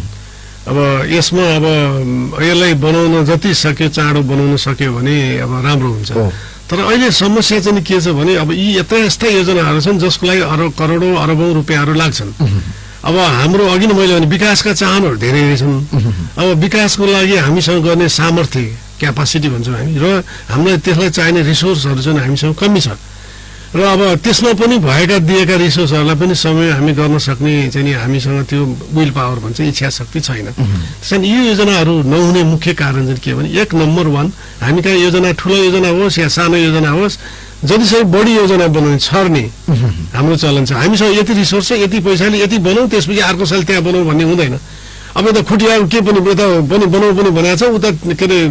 अब यसमा अब यसलाई बनाउन जति सक्यो चाँडो बनाउन सक्यो भने अब राम्रो हुन्छ। तर अहिले समस्या चाहिँ के छ भने अब यी यता यस्ता योजनाहरू छन् जसको लागि अरब करोडौँ अरबौँ रुपियाँहरू लाग्छन्। अब हाम्रो अघि नै मैले भने विकासका चाहनाहरू धेरै छन्। अब विकासको लागि हामीसँग गर्ने सामर्थ्य क्यापासिटी भन्छौँ हामी र हामीलाई त्यसलाई चाहिने रिसोर्सहरू चाहिँ हामीसँग कमी छ र अब त्यसमा पनि भएका दिएका रिसोर्सहरूलाई पनि समय हामी गर्न सक्ने चाहिँ नि हामीसँग त्यो विल पावर भन्छ इच्छा शक्ति छैन। त्यसैले यो योजनाहरू नहुने मुख्य कारण चाहिँ के भने एक नम्बर वान हामी कहाँ योजना ठुलो योजना होस् या सानो योजना होस् जतिसक्दो बढी योजना बनाउने छर्ने हाम्रो चलन छ। हामीसँग यति रिसोर्स छ यति पैसाले यति बनाऊ त्यसपछि अर्को साल त्यहाँ बनाऊ भन्ने हुँदैन। अब त खुटिया के पनि यता पनि बनाऊ पनि भनेको छ उता के अरे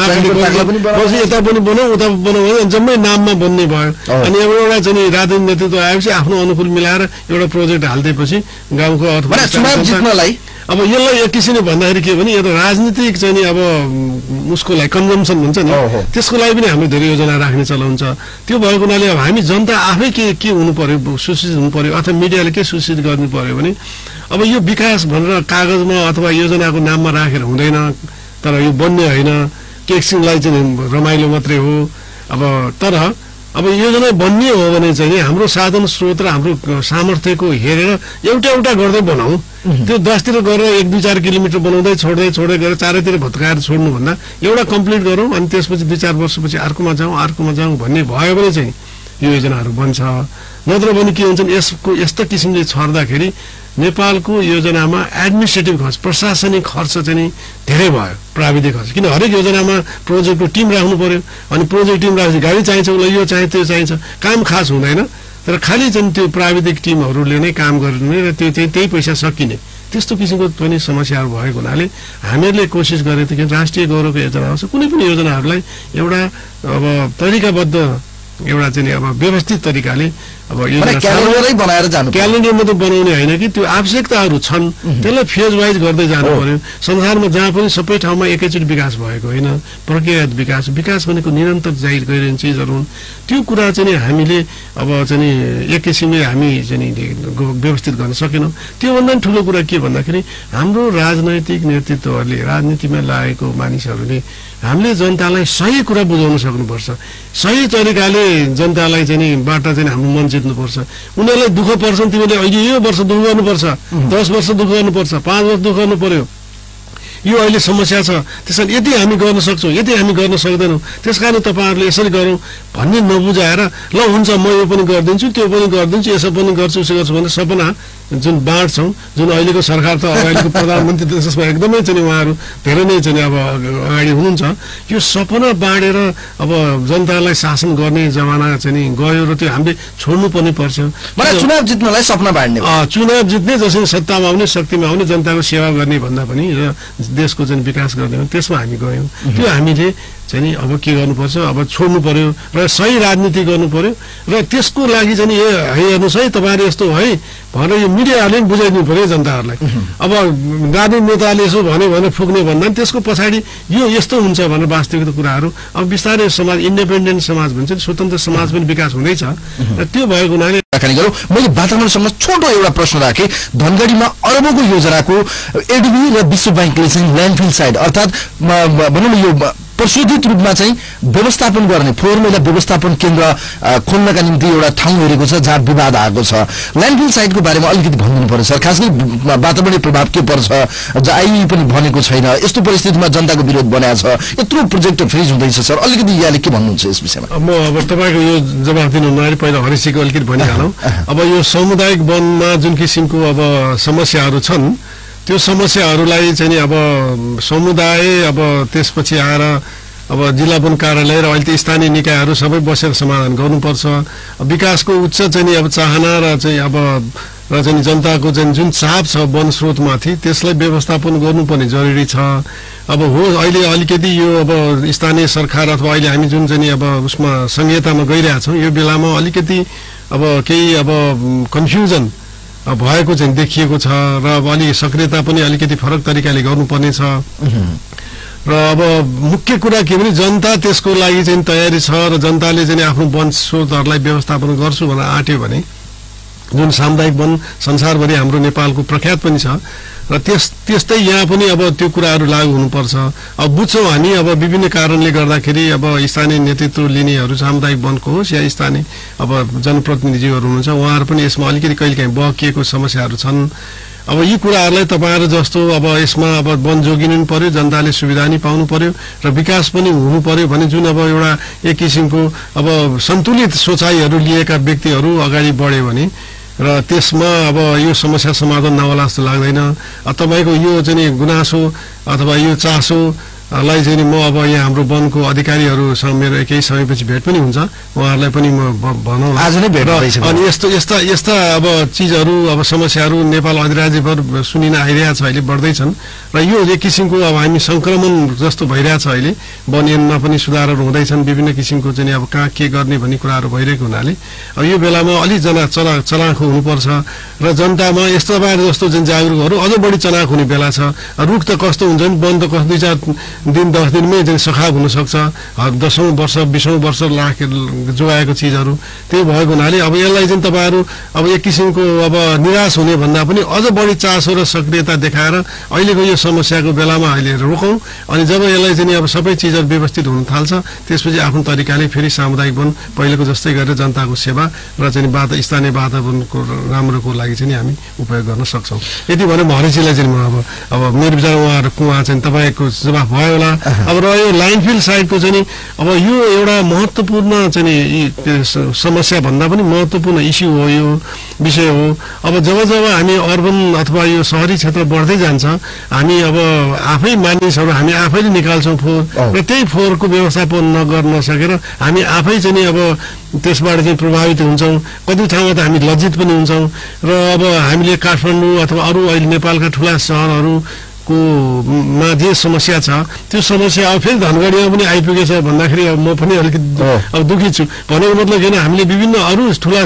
मार्केट यता पनि बनाऊ उता बनाऊ जम्मै नाममा बन्ने भयो। अनि एउटा चाहिँ राजनीतिक नेतृत्व आएपछि आफ्नो अनुकूल मिलाएर एउटा प्रोजेक्ट हालिदिएपछि गाउँको अर्थव्यवस्थालाई अब यसलाई एक किसिमले भन्दाखेरि के भने यो त राजनीतिक चाहिँ नि अब उसको लागि कन्जम्सन भन्छ नि त्यसको लागि पनि हामीले धेरै योजना राख्ने चलन छ। त्यो भएको हुनाले अब हामी जनता आफै के के हुनु पर्यो सूचित हुनु पर्यो अथवा मिडियाले के सूचित गर्नु पर्यो भने अब यो विकास भनेर कागजमा अथवा योजनाको नाममा राखेर हुँदैन। तर यो बन्ने होइन के एकछिनलाई चाहिँ रमाइलो मात्रै हो। अब तर अब योजना बन्ने हो भने चाहिँ हाम्रो साधन स्रोत र हाम्रो सामर्थ्यको हेरेर एउटा एउटा गर्दै बनाऊ। त्यो दसतिर गएर एक दुई चार किलोमिटर बनाउँदै छोड्दै छोड्दै गएर चारैतिर भत्काएर छोड्नुभन्दा एउटा कम्प्लिट गरौँ अनि त्यसपछि दुई चार वर्षपछि अर्कोमा जाउँ अर्कोमा जाउँ भन्ने भयो भने चाहिँ यो योजनाहरू बन्छ। नत्र भने के हुन्छ यसको यस्तो किसिमले छर्दाखेरि नेपालको योजनामा एडमिनिस्ट्रेटिभ खर्च प्रशासनिक खर्च चाहिँ धेरै भयो प्राविधिक खर्च। किन हरेक योजनामा प्रोजेक्टको टिम राख्नु पर्यो अनि प्रोजेक्ट टिम राखेपछि गाडी चाहिन्छ उसलाई यो चाहिन्छ त्यो चाहिन्छ काम खास हुँदैन। तर खालि चाहिँ त्यो प्राविधिक टिमहरूले नै काम गर्ने र त्यो चाहिँ त्यही पैसा सकिने त्यस्तो किसिमको पनि समस्याहरू भएको हुनाले हामीहरूले कोसिस गरेको थियो कि राष्ट्रिय गौरवको योजना आउँछ कुनै पनि योजनाहरूलाई एउटा अब तरिकाबद्ध एउटा चाहिँ अब व्यवस्थित तरिकाले अब क्यालेन्डरै बनाएर जानु क्यालेन्डर मात्रै बनाउने होइन कि त्यो आवश्यकताहरू छन् त्यसलाई फेज वाइज गर्दै जानु पर्यो। संसारमा जहाँ पनि सबै ठाउँमा एकैचोटि विकास भएको होइन प्रक्रियागत विकास विकास भनेको निरन्तर जारी गइरहने चिजहरू हुन्। त्यो कुरा चाहिँ हामीले अब चाहिँ एक किसिमले हामी चाहिँ व्यवस्थित गर्न सकेनौँ। त्योभन्दा पनि ठुलो कुरा के भन्दाखेरि हाम्रो राजनैतिक नेतृत्वहरूले राजनीतिमा लागेको मानिसहरूले हामीले जनतालाई सही कुरा बुझाउन सक्नुपर्छ। सही तरिकाले जनतालाई चाहिँ बाटा चाहिँ हाम्रो मन जित्नुपर्छ। उनीहरूलाई दुःख पर्छ तिमीले अहिले यो वर्ष दुःख गर्नुपर्छ दस वर्ष दुःख गर्नुपर्छ पाँच वर्ष दुःख गर्नु पर्यो यो अहिले समस्या छ त्यसैले यति हामी गर्न सक्छौँ यति हामी गर्न सक्दैनौँ त्यस कारण तपाईँहरूले यसरी गरौँ भन्ने नबुझाएर ल हुन्छ म यो पनि गरिदिन्छु त्यो पनि गरिदिन्छु यसो पनि गर्छु उसो गर्छु भने सपना जुन बाँड्छौँ जुन अहिलेको सरकार त अहिलेको प्रधानमन्त्री त्यसमा एकदमै चाहिँ उहाँहरू धेरै नै चाहिँ अब अगाडि हुनुहुन्छ। यो सपना बाँडेर अब जनतालाई शासन गर्ने जमाना चाहिँ गयो र त्यो हामीले छोड्नु पनि पर्छ। चुनाव जित्नलाई सपना बाँड्ने चुनाव जित्ने जसरी सत्तामा आउने शक्तिमा आउने जनताको सेवा गर्ने भन्दा पनि र देशको चाहिँ विकास गर्ने त्यसमा हामी गयौँ। त्यो हामीले चाहिँ अब के गर्नुपर्छ अब छोड्नु पर्यो र सही राजनीति गर्नु पर्यो र त्यसको लागि चाहिँ ए हेर्नुहोस् है तपाईँहरू यस्तो है भनेर यो मिडियाहरूले पनि बुझाइदिनु पर्यो जनताहरूलाई। अब राजनीतिक नेताले यसो भन्यो भने फुक्ने भन्दा त्यसको पछाडि यो यस्तो हुन्छ भनेर वास्तविक कुराहरू अब बिस्तारै समाज इन्डिपेन्डेन्ट समाज भन्छ स्वतन्त्र समाज पनि विकास हुँदैछ र त्यो भएको हुनाले कुराकानी गरौँ। मैले वातावरणसँग छोटो एउटा प्रश्न राखेँ। धनगढीमा अरबौँको योजनाको एडिबी र विश्व ब्याङ्कले चाहिँ ल्यान्डफिल साइड अर्थात् भनौँ न यो प्रशोधित रूपमा चाहिँ व्यवस्थापन गर्ने फोहोर मैला व्यवस्थापन केन्द्र खोल्नका निम्ति एउटा ठाउँ हेरेको छ जहाँ विवाद आएको छ। ल्यान्डफिल साइटको बारेमा अलिकति भनिदिनु पर्यो सर। खास गरी वातावरणीय प्रभाव के पर्छ आइई पनि भनेको छैन यस्तो परिस्थितिमा जनताको विरोध बनाएको छ यत्रो प्रोजेक्ट फ्रिज हुँदैछ सर अलिकति यहाँले के भन्नुहुन्छ यस विषयमा? म अब तपाईँको यो जवाफ दिनु नआएर पहिला हरिसीको अलिकति भनिहालौँ। अब यो सामुदायिक वनमा जुन किसिमको अब समस्याहरू छन् त्यो समस्याहरूलाई चाहिँ अब समुदाय अब त्यसपछि आएर अब जिल्ला वन कार्यालय र अहिले त स्थानीय निकायहरू सबै बसेर समाधान गर्नुपर्छ। विकासको उच्च चाहिँ अब चाहना र चाहिँ अब र चाहिँ जनताको चाहिँ जुन चाप छ वन स्रोतमाथि त्यसलाई व्यवस्थापन गर्नुपर्ने जरुरी छ। अब हो अहिले अलिकति यो अब स्थानीय सरकार अथवा अहिले हामी जुन चाहिँ अब उसमा संहितामा गइरहेछौँ यो बेलामा अलिकति अब केही अब कन्फ्युजन भएको चाहिँ देखिएको छ र अब अलिक सक्रियता पनि अलिकति फरक तरिकाले गर्नुपर्ने छ। र अब मुख्य कुरा के भने जनता त्यसको लागि चाहिँ तयारी छ र जनताले चाहिँ आफ्नो वन स्रोतहरूलाई व्यवस्थापन गर्छु भनेर आँट्यो भने जुन सामुदायिक वन संसारभरि हाम्रो नेपालको प्रख्यात पनि छ र त्यस त्यस्तै यहाँ पनि अब त्यो कुराहरू लागू हुनुपर्छ। अब बुझ्छौँ हामी अब विभिन्न कारणले गर्दाखेरि अब स्थानीय नेतृत्व लिनेहरू सामुदायिक वनको होस् या स्थानीय अब जनप्रतिनिधिहरू हुनुहुन्छ उहाँहरू पनि यसमा अलिकति कहिलेकाहीँ बहकिएको समस्याहरू छन्। अब यी कुराहरूलाई तपाईँहरू जस्तो अब यसमा अब वन जोगिनु पर्यो, जनताले सुविधा नि पाउनु पर्यो र विकास पनि हुनु पर्यो भने जुन अब एउटा एक किसिमको अब सन्तुलित सोचाइहरू लिएका व्यक्तिहरू अगाडि बढ्यो भने र त्यसमा अब यो समस्या समाधान नहोला जस्तो लाग्दैन। तपाईँको यो चाहिँ गुनासो अथवा यो चासो लाई चाहिँ म अब यहाँ हाम्रो वनको अधिकारीहरूसँग मेरो केही समयपछि भेट पनि हुन्छ, उहाँहरूलाई पनि म भनौँ आज नै भेट भइसक्यो। अनि यस्तो यस्ता यस्ता अब चिजहरू अब समस्याहरू नेपाल अधिराज्यभर सुनिन आइरहेछ, अहिले बढ्दैछन् र यो एक किसिमको अब हामी सङ्क्रमण जस्तो भइरहेछ। अहिले वन ऐनमा पनि सुधारहरू हुँदैछन्, विभिन्न किसिमको चाहिँ अब कहाँ के गर्ने भन्ने कुराहरू भइरहेको हुनाले अब यो बेलामा अलिक जना चला चलाखो हुनुपर्छ र जनतामा यस्तो तपाईँहरू जस्तो जुन जागरुकहरू अझ बढी चलाख हुने बेला छ। रुख त कस्तो हुन्छ नि, वन त कस्तो दुई चार दिन दस दिनमै चाहिँ सखाप हुनसक्छ, दसौँ वर्ष बिसौँ वर्ष लाख जोगाएको चिजहरू। त्यो भएको हुनाले अब यसलाई चाहिँ तपाईँहरू अब एक किसिमको अब निराश हुने भन्दा पनि अझ बढी चासो र सक्रियता देखाएर अहिलेको यो समस्याको बेलामा अहिले रोकौँ। अनि जब यसलाई चाहिँ अब सबै चिजहरू व्यवस्थित हुन थाल्छ त्यसपछि आफ्नो तरिकाले फेरि सामुदायिक वन पहिलेको जस्तै गरेर जनताको सेवा र चाहिँ वाता स्थानीय वातावरणको राम्रोको लागि चाहिँ हामी उपयोग गर्न सक्छौँ। यति भने हरिजीलाई चाहिँ म अब अब मेरो विचार उहाँहरूको उहाँ चाहिँ तपाईँको जवाफ भयो होला। अब रह्यो लाइनफिल साइडको चाहिँ अब यो एउटा महत्त्वपूर्ण चाहिँ समस्या भन्दा पनि महत्त्वपूर्ण इस्यु हो, यो विषय हो। अब जब जब हामी अर्बन अथवा यो सहरी क्षेत्र बढ्दै जान्छ हामी अब आफै मानिसहरू हामी आफैले निकाल्छौँ फोहोर र त्यही फोहोरको व्यवस्थापन नगर्न सकेर हामी आफै चाहिँ अब त्यसबाट चाहिँ प्रभावित हुन्छौँ। कति ठाउँमा त हामी लज्जित पनि हुन्छौँ र अब हामीले काठमाडौँ अथवा अरू अहिले नेपालका ठुला सहरहरू को मा जे समस्या छ त्यो समस्या अब फेरि धनगढीमा पनि आइपुगेछ भन्दाखेरि अब म पनि अलिकति अब दुखी छु। भनेको मतलब किन हामीले विभिन्न अरू ठुला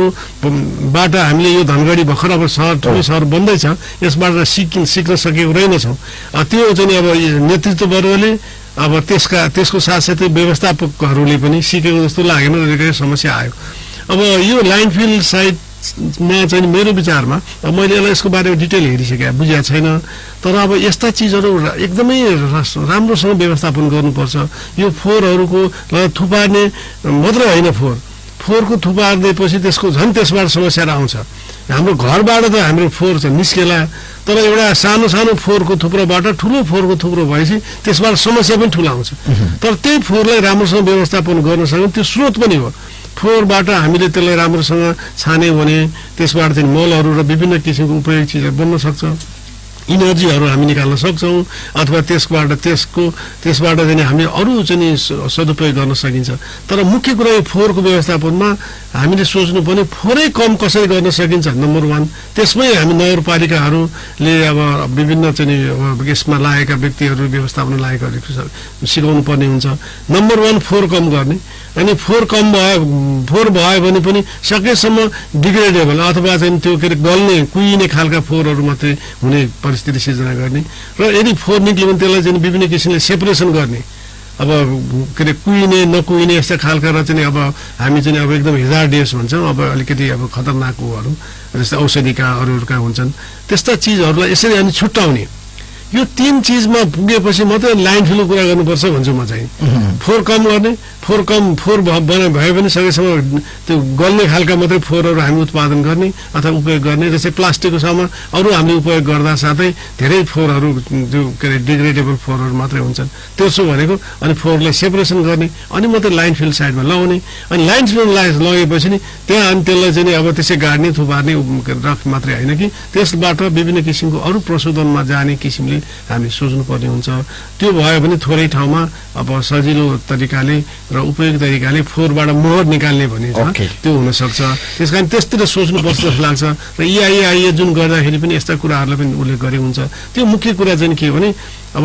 सहरहरूबाट हामीले यो धनगढी भर्खर अब सहर ठुलो सहर बन्दैछ, यसबाट सिक सिक्न सकेको रहेनछौँ। त्यो चाहिँ अब नेतृत्ववर्गले अब त्यसका त्यसको साथसाथै व्यवस्थापकहरूले पनि सिकेको जस्तो लागेन, समस्या आयो। अब यो लाइनफिल साइड मा चाहिँ मेरो विचारमा अब मैले यसलाई यसको बारेमा डिटेल हेरिसकेँ, बुझेको छैन। तर अब यस्ता चिजहरू एकदमै राम्रोसँग व्यवस्थापन गर्नुपर्छ। यो फोहोरहरूको थुपार्ने मात्रै होइन, फोहोर फोहोरको थुपार्दिएपछि त्यसको झन् त्यसबाट समस्याहरू आउँछ। हाम्रो घरबाट त हाम्रो फोहोर चाहिँ निस्केला, तर एउटा सानो सानो फोहोरको थुप्रोबाट ठुलो फोहोरको थुप्रो भएपछि त्यसबाट समस्या पनि ठुलो आउँछ। तर त्यही फोहोरलाई राम्रोसँग व्यवस्थापन गर्न सक्यो त्यो स्रोत पनि हो। फोहोरबाट हामीले त्यसलाई राम्रोसँग छान्यो भने त्यसबाट चाहिँ मलहरू र विभिन्न किसिमको उपयोगी चिजहरू बन्न सक्छ, इनर्जीहरू हामी निकाल्न सक्छौँ अथवा त्यसबाट त्यसको त्यसबाट चाहिँ हामी अरू चाहिँ सदुपयोग गर्न सकिन्छ। तर मुख्य कुरा यो फोहोरको व्यवस्थापनमा हामीले सोच्नुपर्ने फोहोरै कम कसरी गर्न सकिन्छ नम्बर वान। त्यसमै हामी नगरपालिकाहरूले अब विभिन्न चाहिँ अब यसमा लागेका व्यक्तिहरू व्यवस्थापन लागेकाहरू सिकाउनु पर्ने हुन्छ। नम्बर वान फोहोर कम गर्ने, अनि फोहोर कम भयो फोहोर भयो भने पनि सकेसम्म डिग्रेडेबल अथवा चाहिँ त्यो के अरे गल्ने कुहिने खालका फोहोरहरू मात्रै हुने परिस्थिति सिर्जना गर्ने र यदि फोहोर निक्ल्यो भने त्यसलाई चाहिँ विभिन्न किसिमले सेपरेसन गर्ने। अब के अरे कुहिने नकुहिने यस्ता खालका र चाहिँ अब हामी चाहिँ अब एकदम हेजार्डियस भन्छौँ, अब अलिकति अब खतरनाकहरू जस्तै औषधिका अरूहरूका हुन्छन्, त्यस्ता चिजहरूलाई यसरी अनि छुट्याउने। यो तीन चिजमा पुगेपछि मात्रै लाइनफिलको कुरा गर्नुपर्छ भन्छु म चाहिँ। फोहोर कम गर्ने, फोहोर कम फोहोर बना भए पनि सकेसम्म त्यो गल्ने खालका मात्रै फोहोरहरू हामी उत्पादन गर्ने अथवा उपयोग गर्ने। जस्तै प्लास्टिकको सामान अरू हामीले उपयोग गर्दा साथै धेरै फोहोरहरू जो के अरे डिग्रेडेबल फोहोरहरू मात्रै हुन्छन्, त्यसो भनेको अनि फोहोरलाई सेपरेसन गर्ने अनि मात्रै लाइनफिल साइडमा लगाउने। अनि लाइनफिल लगेपछि नि त्यहाँ अनि त्यसलाई चाहिँ अब त्यसै गाड्ने थुपार्ने रख मात्रै होइन कि त्यसबाट विभिन्न किसिमको अरू प्रशोधनमा जाने किसिमले हामी सोच्नुपर्ने हुन्छ। त्यो भयो भने थोरै ठाउँमा अब सजिलो तरिकाले र उपयोगी तरिकाले फोहोरबाट मोहर निकाल्ने भन्ने छ त्यो हुनसक्छ। त्यस कारण त्यसतिर सोच्नुपर्छ जस्तो लाग्छ। र इआइआइए जुन गर्दाखेरि पनि यस्ता कुराहरूलाई पनि उल्लेख गरे हुन्छ। त्यो मुख्य कुरा चाहिँ के भने अब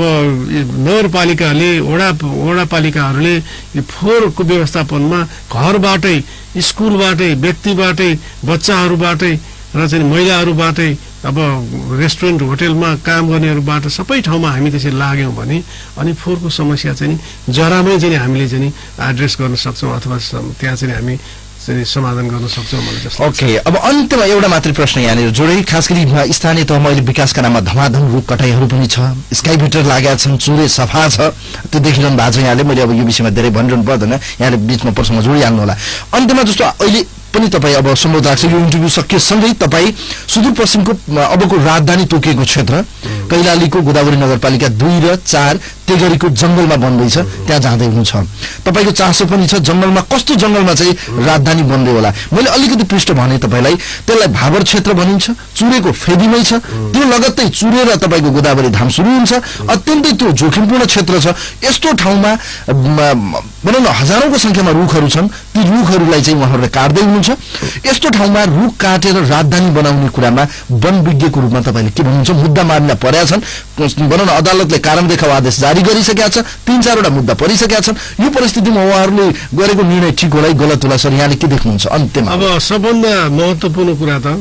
नगरपालिकाले वडा वडापालिकाहरूले यो फोहोरको व्यवस्थापनमा घरबाटै, स्कुलबाटै, व्यक्तिबाटै, बच्चाहरूबाटै र चाहिँ महिलाहरूबाटै अब रेस्टुरेन्ट होटेलमा काम गर्नेहरूबाट सबै ठाउँमा हामी त्यसरी लाग्यौँ भने अनि फोहोरको समस्या चाहिँ जरामै चाहिँ हामीले चाहिँ एड्रेस गर्न सक्छौँ अथवा त्यहाँ चाहिँ हामी चाहिँ समाधान गर्न सक्छौँ मलाई जस्तो ओके अब अन्त्यमा एउटा मात्रै प्रश्न यहाँनिर जोडे खास गरी स्थानीय तहमा अहिले विकासका नाममा धमाधम रुख कटाइहरू पनि छ स्काइभिटर लागेका छन् चुरे सफा छ त्यो देखिरहनु भएको छ यहाँले मैले अब यो विषयमा धेरै भनिरहनु पर्दैन यहाँले बिचमा प्रश्नमा जोडिहाल्नु होला अन्त्यमा जस्तो अहिले पनि तपाईँ अब सम्भव लाग्छ यो इन्टरभ्यू सकिएसँगै तपाईँ सुदूरपश्चिमको अबको राजधानी तोकिएको क्षेत्र कैलालीको गोदावरी नगरपालिका दुई र चार तेगरीको जंगलमा बन्दैछ त्यहाँ जाँदै हुनुहुन्छ तपाईको चासो पनि छ जंगलमा कस्तो जंगलमा चाहिँ राजधानी बन्दै होला मैले अलिकति पृष्ठ भने तपाईलाई त्यसलाई भाबर क्षेत्र भनिन्छ चुरेको फेदीमै छ त्यो लगत्तै चुरे र तपाईको गोदावरी धाम सुरु हुन्छ अत्यन्तै त्यो जोखिमपूर्ण क्षेत्र छ यस्तो ठाउँमा भनौँ न हजारौंको संख्यामा रुखहरू छन् ती रुखहरूलाई चाहिँ उहाँहरूले काट्दै हुनुहुन्छ यस्तो ठाउँमा रुख काटेर राजधानी बनाउने कुरामा वन विज्ञको रूपमा तपाईले के भन्नुहुन्छ मुद्दा मामिला परेका छन् भनौँ न अदालतले कारण देखाउ आदेश जारी गरिसकेका छ तीन चारवटा मुद्दा परिसकेका छन् यो परिस्थितिमा उहाँहरूले गरेको निर्णय ठिक होला गलत होला सर यहाँले के देख्नुहुन्छ अन्त्यमा अब सबभन्दा महत्त्वपूर्ण कुरा त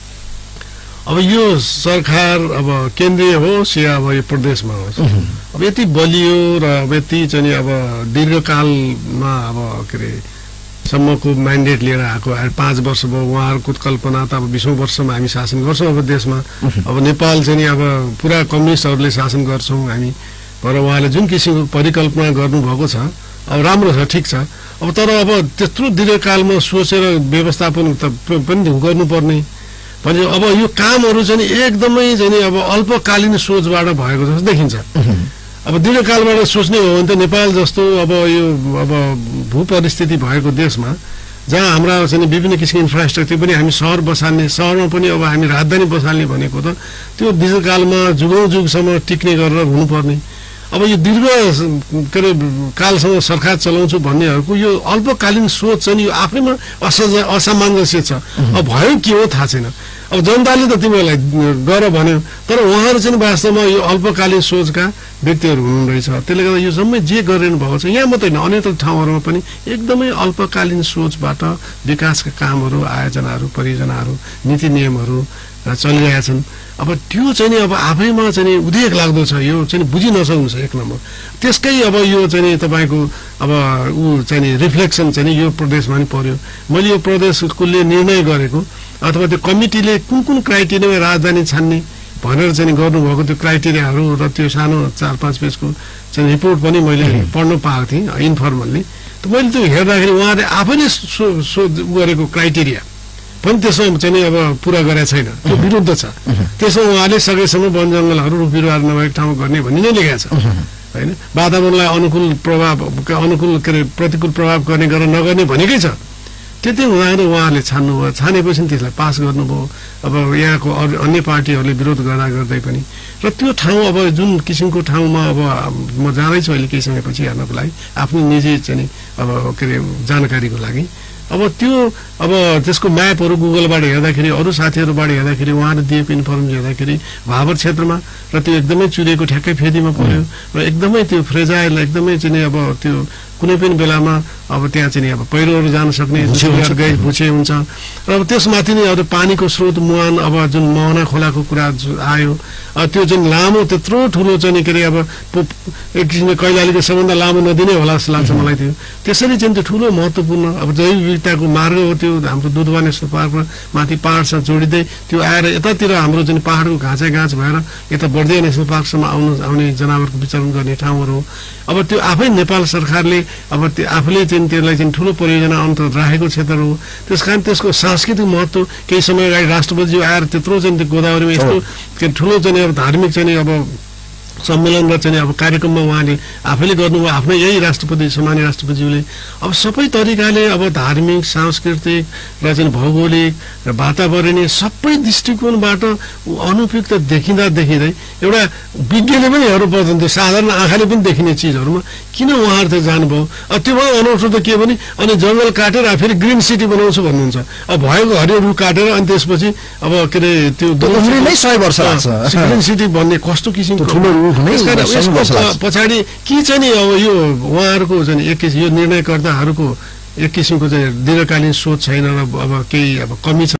अब यो सरकार अब केन्द्रीय होस् या अब यो प्रदेशमा होस् अब यति बलियो र अब यति चाहिँ अब दीर्घकालमा अब के अरे सम्मको म्यान्डेट लिएर आएको पाँच वर्ष भयो उहाँहरूको कल्पना त अब बीसौँ वर्षमा हामी शासन गर्छौँ अब देशमा अब नेपाल चाहिँ अब पुरा कम्युनिस्टहरूले शासन गर्छौँ हामी तर उहाँले जुन किसिमको परिकल्पना गर्नुभएको छ अब राम्रो छ ठिक छ अब तर अब त्यत्रो दीर्घकालमा सोचेर व्यवस्थापन त पनि गर्नुपर्ने भने अब यो कामहरू चाहिँ एकदमै चाहिँ अब अल्पकालीन सोचबाट भएको जस्तो देखिन्छ अब दीर्घकालबाट सोच्ने हो भने त नेपाल जस्तो अब यो अब भू परिस्थिति भएको देशमा जहाँ हाम्रा चाहिँ विभिन्न किसिमको इन्फ्रास्ट्रक्चर पनि हामी सहर बसाल्ने सहरमा पनि अब हामी राजधानी बसाल्ने भनेको त त्यो दीर्घकालमा जुगौँ जुगसम्म टिक्ने गरेर हुनुपर्ने अब यो दीर्घ के अरे कालसम्म सरकार चलाउँछु भन्नेहरूको यो अल्पकालीन सोच चाहिँ यो आफैमा असज असामञ्जस्य छ अब भयो के हो थाहा छैन अब जनताले त तिमीहरूलाई गर भन्यो तर उहाँहरू चाहिँ वास्तवमा यो अल्पकालीन सोचका व्यक्तिहरू हुनुहुँदैछ त्यसले गर्दा यो जम्मै जे गरिरहनु भएको छ यहाँ मात्रै होइन अन्य ठाउँहरूमा पनि एकदमै अल्पकालीन सोचबाट विकासका कामहरू आयोजनाहरू परियोजनाहरू नीति नियमहरू चलिरहेका छन् अब त्यो चाहिँ अब आफैमा चाहिँ उद्वेग लाग्दो छ यो चाहिँ बुझि नसक्नु छ एक नम्बर त्यसकै अब यो चाहिँ तपाईँको अब ऊ चाहिँ रिफ्लेक्सन चाहिँ यो प्रदेशमा नि पर्यो मैले यो प्रदेशले निर्णय गरेको अथवा त्यो कमिटीले कुन कुन क्राइटेरियामा राजधानी छान्ने भनेर चाहिँ गर्नुभएको त्यो क्राइटेरियाहरू र त्यो सानो चार पाँच पेजको चाहिँ रिपोर्ट पनि मैले पढ्न पाएको थिएँ इन्फर्मल्ली त मैले त्यो हेर्दाखेरि उहाँले आफैले सो सो गरेको क्राइटेरिया पनि त्यसमा चाहिँ अब पुरा गरेका छैन त्यो विरुद्ध छ त्यसमा उहाँले सकेसम्म वन जङ्गलहरू रुख बिरुवाहरू नभएको ठाउँमा गर्ने भन्ने नै लेखेको छ होइन वातावरणलाई अनुकूल प्रभाव अनुकूल के अरे प्रतिकूल प्रभाव गर्ने गरेर नगर्ने भनेकै छ त्यति हुँदाखेरि उहाँहरूले छान्नुभयो छानेपछि त्यसलाई पास गर्नुभयो अब यहाँको अन्य पार्टीहरूले विरोध गर्दा गर्दै पनि र त्यो ठाउँ अब जुन किसिमको ठाउँमा अब म जाँदैछु अहिले केही समयपछि हेर्नको लागि आफ्नो निजी चाहिँ अब के अरे जानकारीको लागि अब त्यो अब त्यसको म्यापहरू गुगलबाट हेर्दाखेरि अरू साथीहरूबाट हेर्दाखेरि उहाँले दिएको इन्फर्मेसन हेर्दाखेरि भाबर क्षेत्रमा र त्यो एकदमै चुरिएको ठ्याक्कै फेदीमा पर्यो र एकदमै त्यो फ्रेजाइल एकदमै चाहिँ अब त्यो कुनै पनि बेलामा अब त्यहाँ चाहिँ अब पहिरोहरू जान सक्ने गई भुचे हुन्छ र अब त्यसमाथि नै अब पानीको स्रोत मुहान अब जुन मोहना खोलाको कुरा आयो त्यो जुन लामो त्यत्रो ठुलो चाहिँ के अरे अब एक किसिमले कैलालीको सबभन्दा लामो नदी नै होला जस्तो लाग्छ मलाई त्यो त्यसरी चाहिँ त्यो ठुलो महत्त्वपूर्ण अब जैव विविधताको मार्ग हो त्यो हाम्रो दुधवा नेसनल पार्कमा माथि पाहाडसँग जोडिँदै त्यो आएर यतातिर हाम्रो चाहिँ पाहाडको घाँचा गाँच भएर यता बर्दिया नेसनल पार्कसम्म आउनु आउने जनावरको विचरण गर्ने ठाउँहरू हो अब त्यो आफै नेपाल सरकारले अब त्यो आफूले चाहिँ त्यसलाई चाहिँ ठुलो परियोजना अन्तर्गत राखेको क्षेत्र हो त्यस कारण त्यसको सांस्कृतिक महत्त्व केही समय अगाडि राष्ट्रपतिज्यू आएर त्यत्रो चाहिँ त्यो गोदावरीमा यस्तो ठुलो चाहिँ अब धार्मिक चाहिँ अब सम्मेलन र चाहिँ अब कार्यक्रममा उहाँले आफैले गर्नुभयो आफ्नै यही राष्ट्रपति सम्मानीय राष्ट्रपतिज्यूले अब सबै तरिकाले अब धार्मिक सांस्कृतिक र चाहिँ भौगोलिक र वातावरणीय सबै दृष्टिकोणबाट अनुपयुक्त देखिँदा देखिँदै एउटा विज्ञले पनि हेर्नुपर्छ त्यो साधारण आँखाले पनि देखिने चिजहरूमा किन उहाँहरू चाहिँ जानुभयो अब त्योमा अनौठो त के भने अनि जङ्गल काटेर फेरि ग्रिन सिटी बनाउँछु भन्नुहुन्छ अब भएको हरियो रुख काटेर अनि त्यसपछि अब के अरे त्यो ग्रिन सिटी भन्ने कस्तो किसिमको पछाडि के चाहिँ नि अब यो उहाँहरूको चाहिँ एक किसिम यो निर्णयकर्ताहरूको एक किसिमको चाहिँ दीर्घकालीन सोच छैन र अब केही अब कमी छ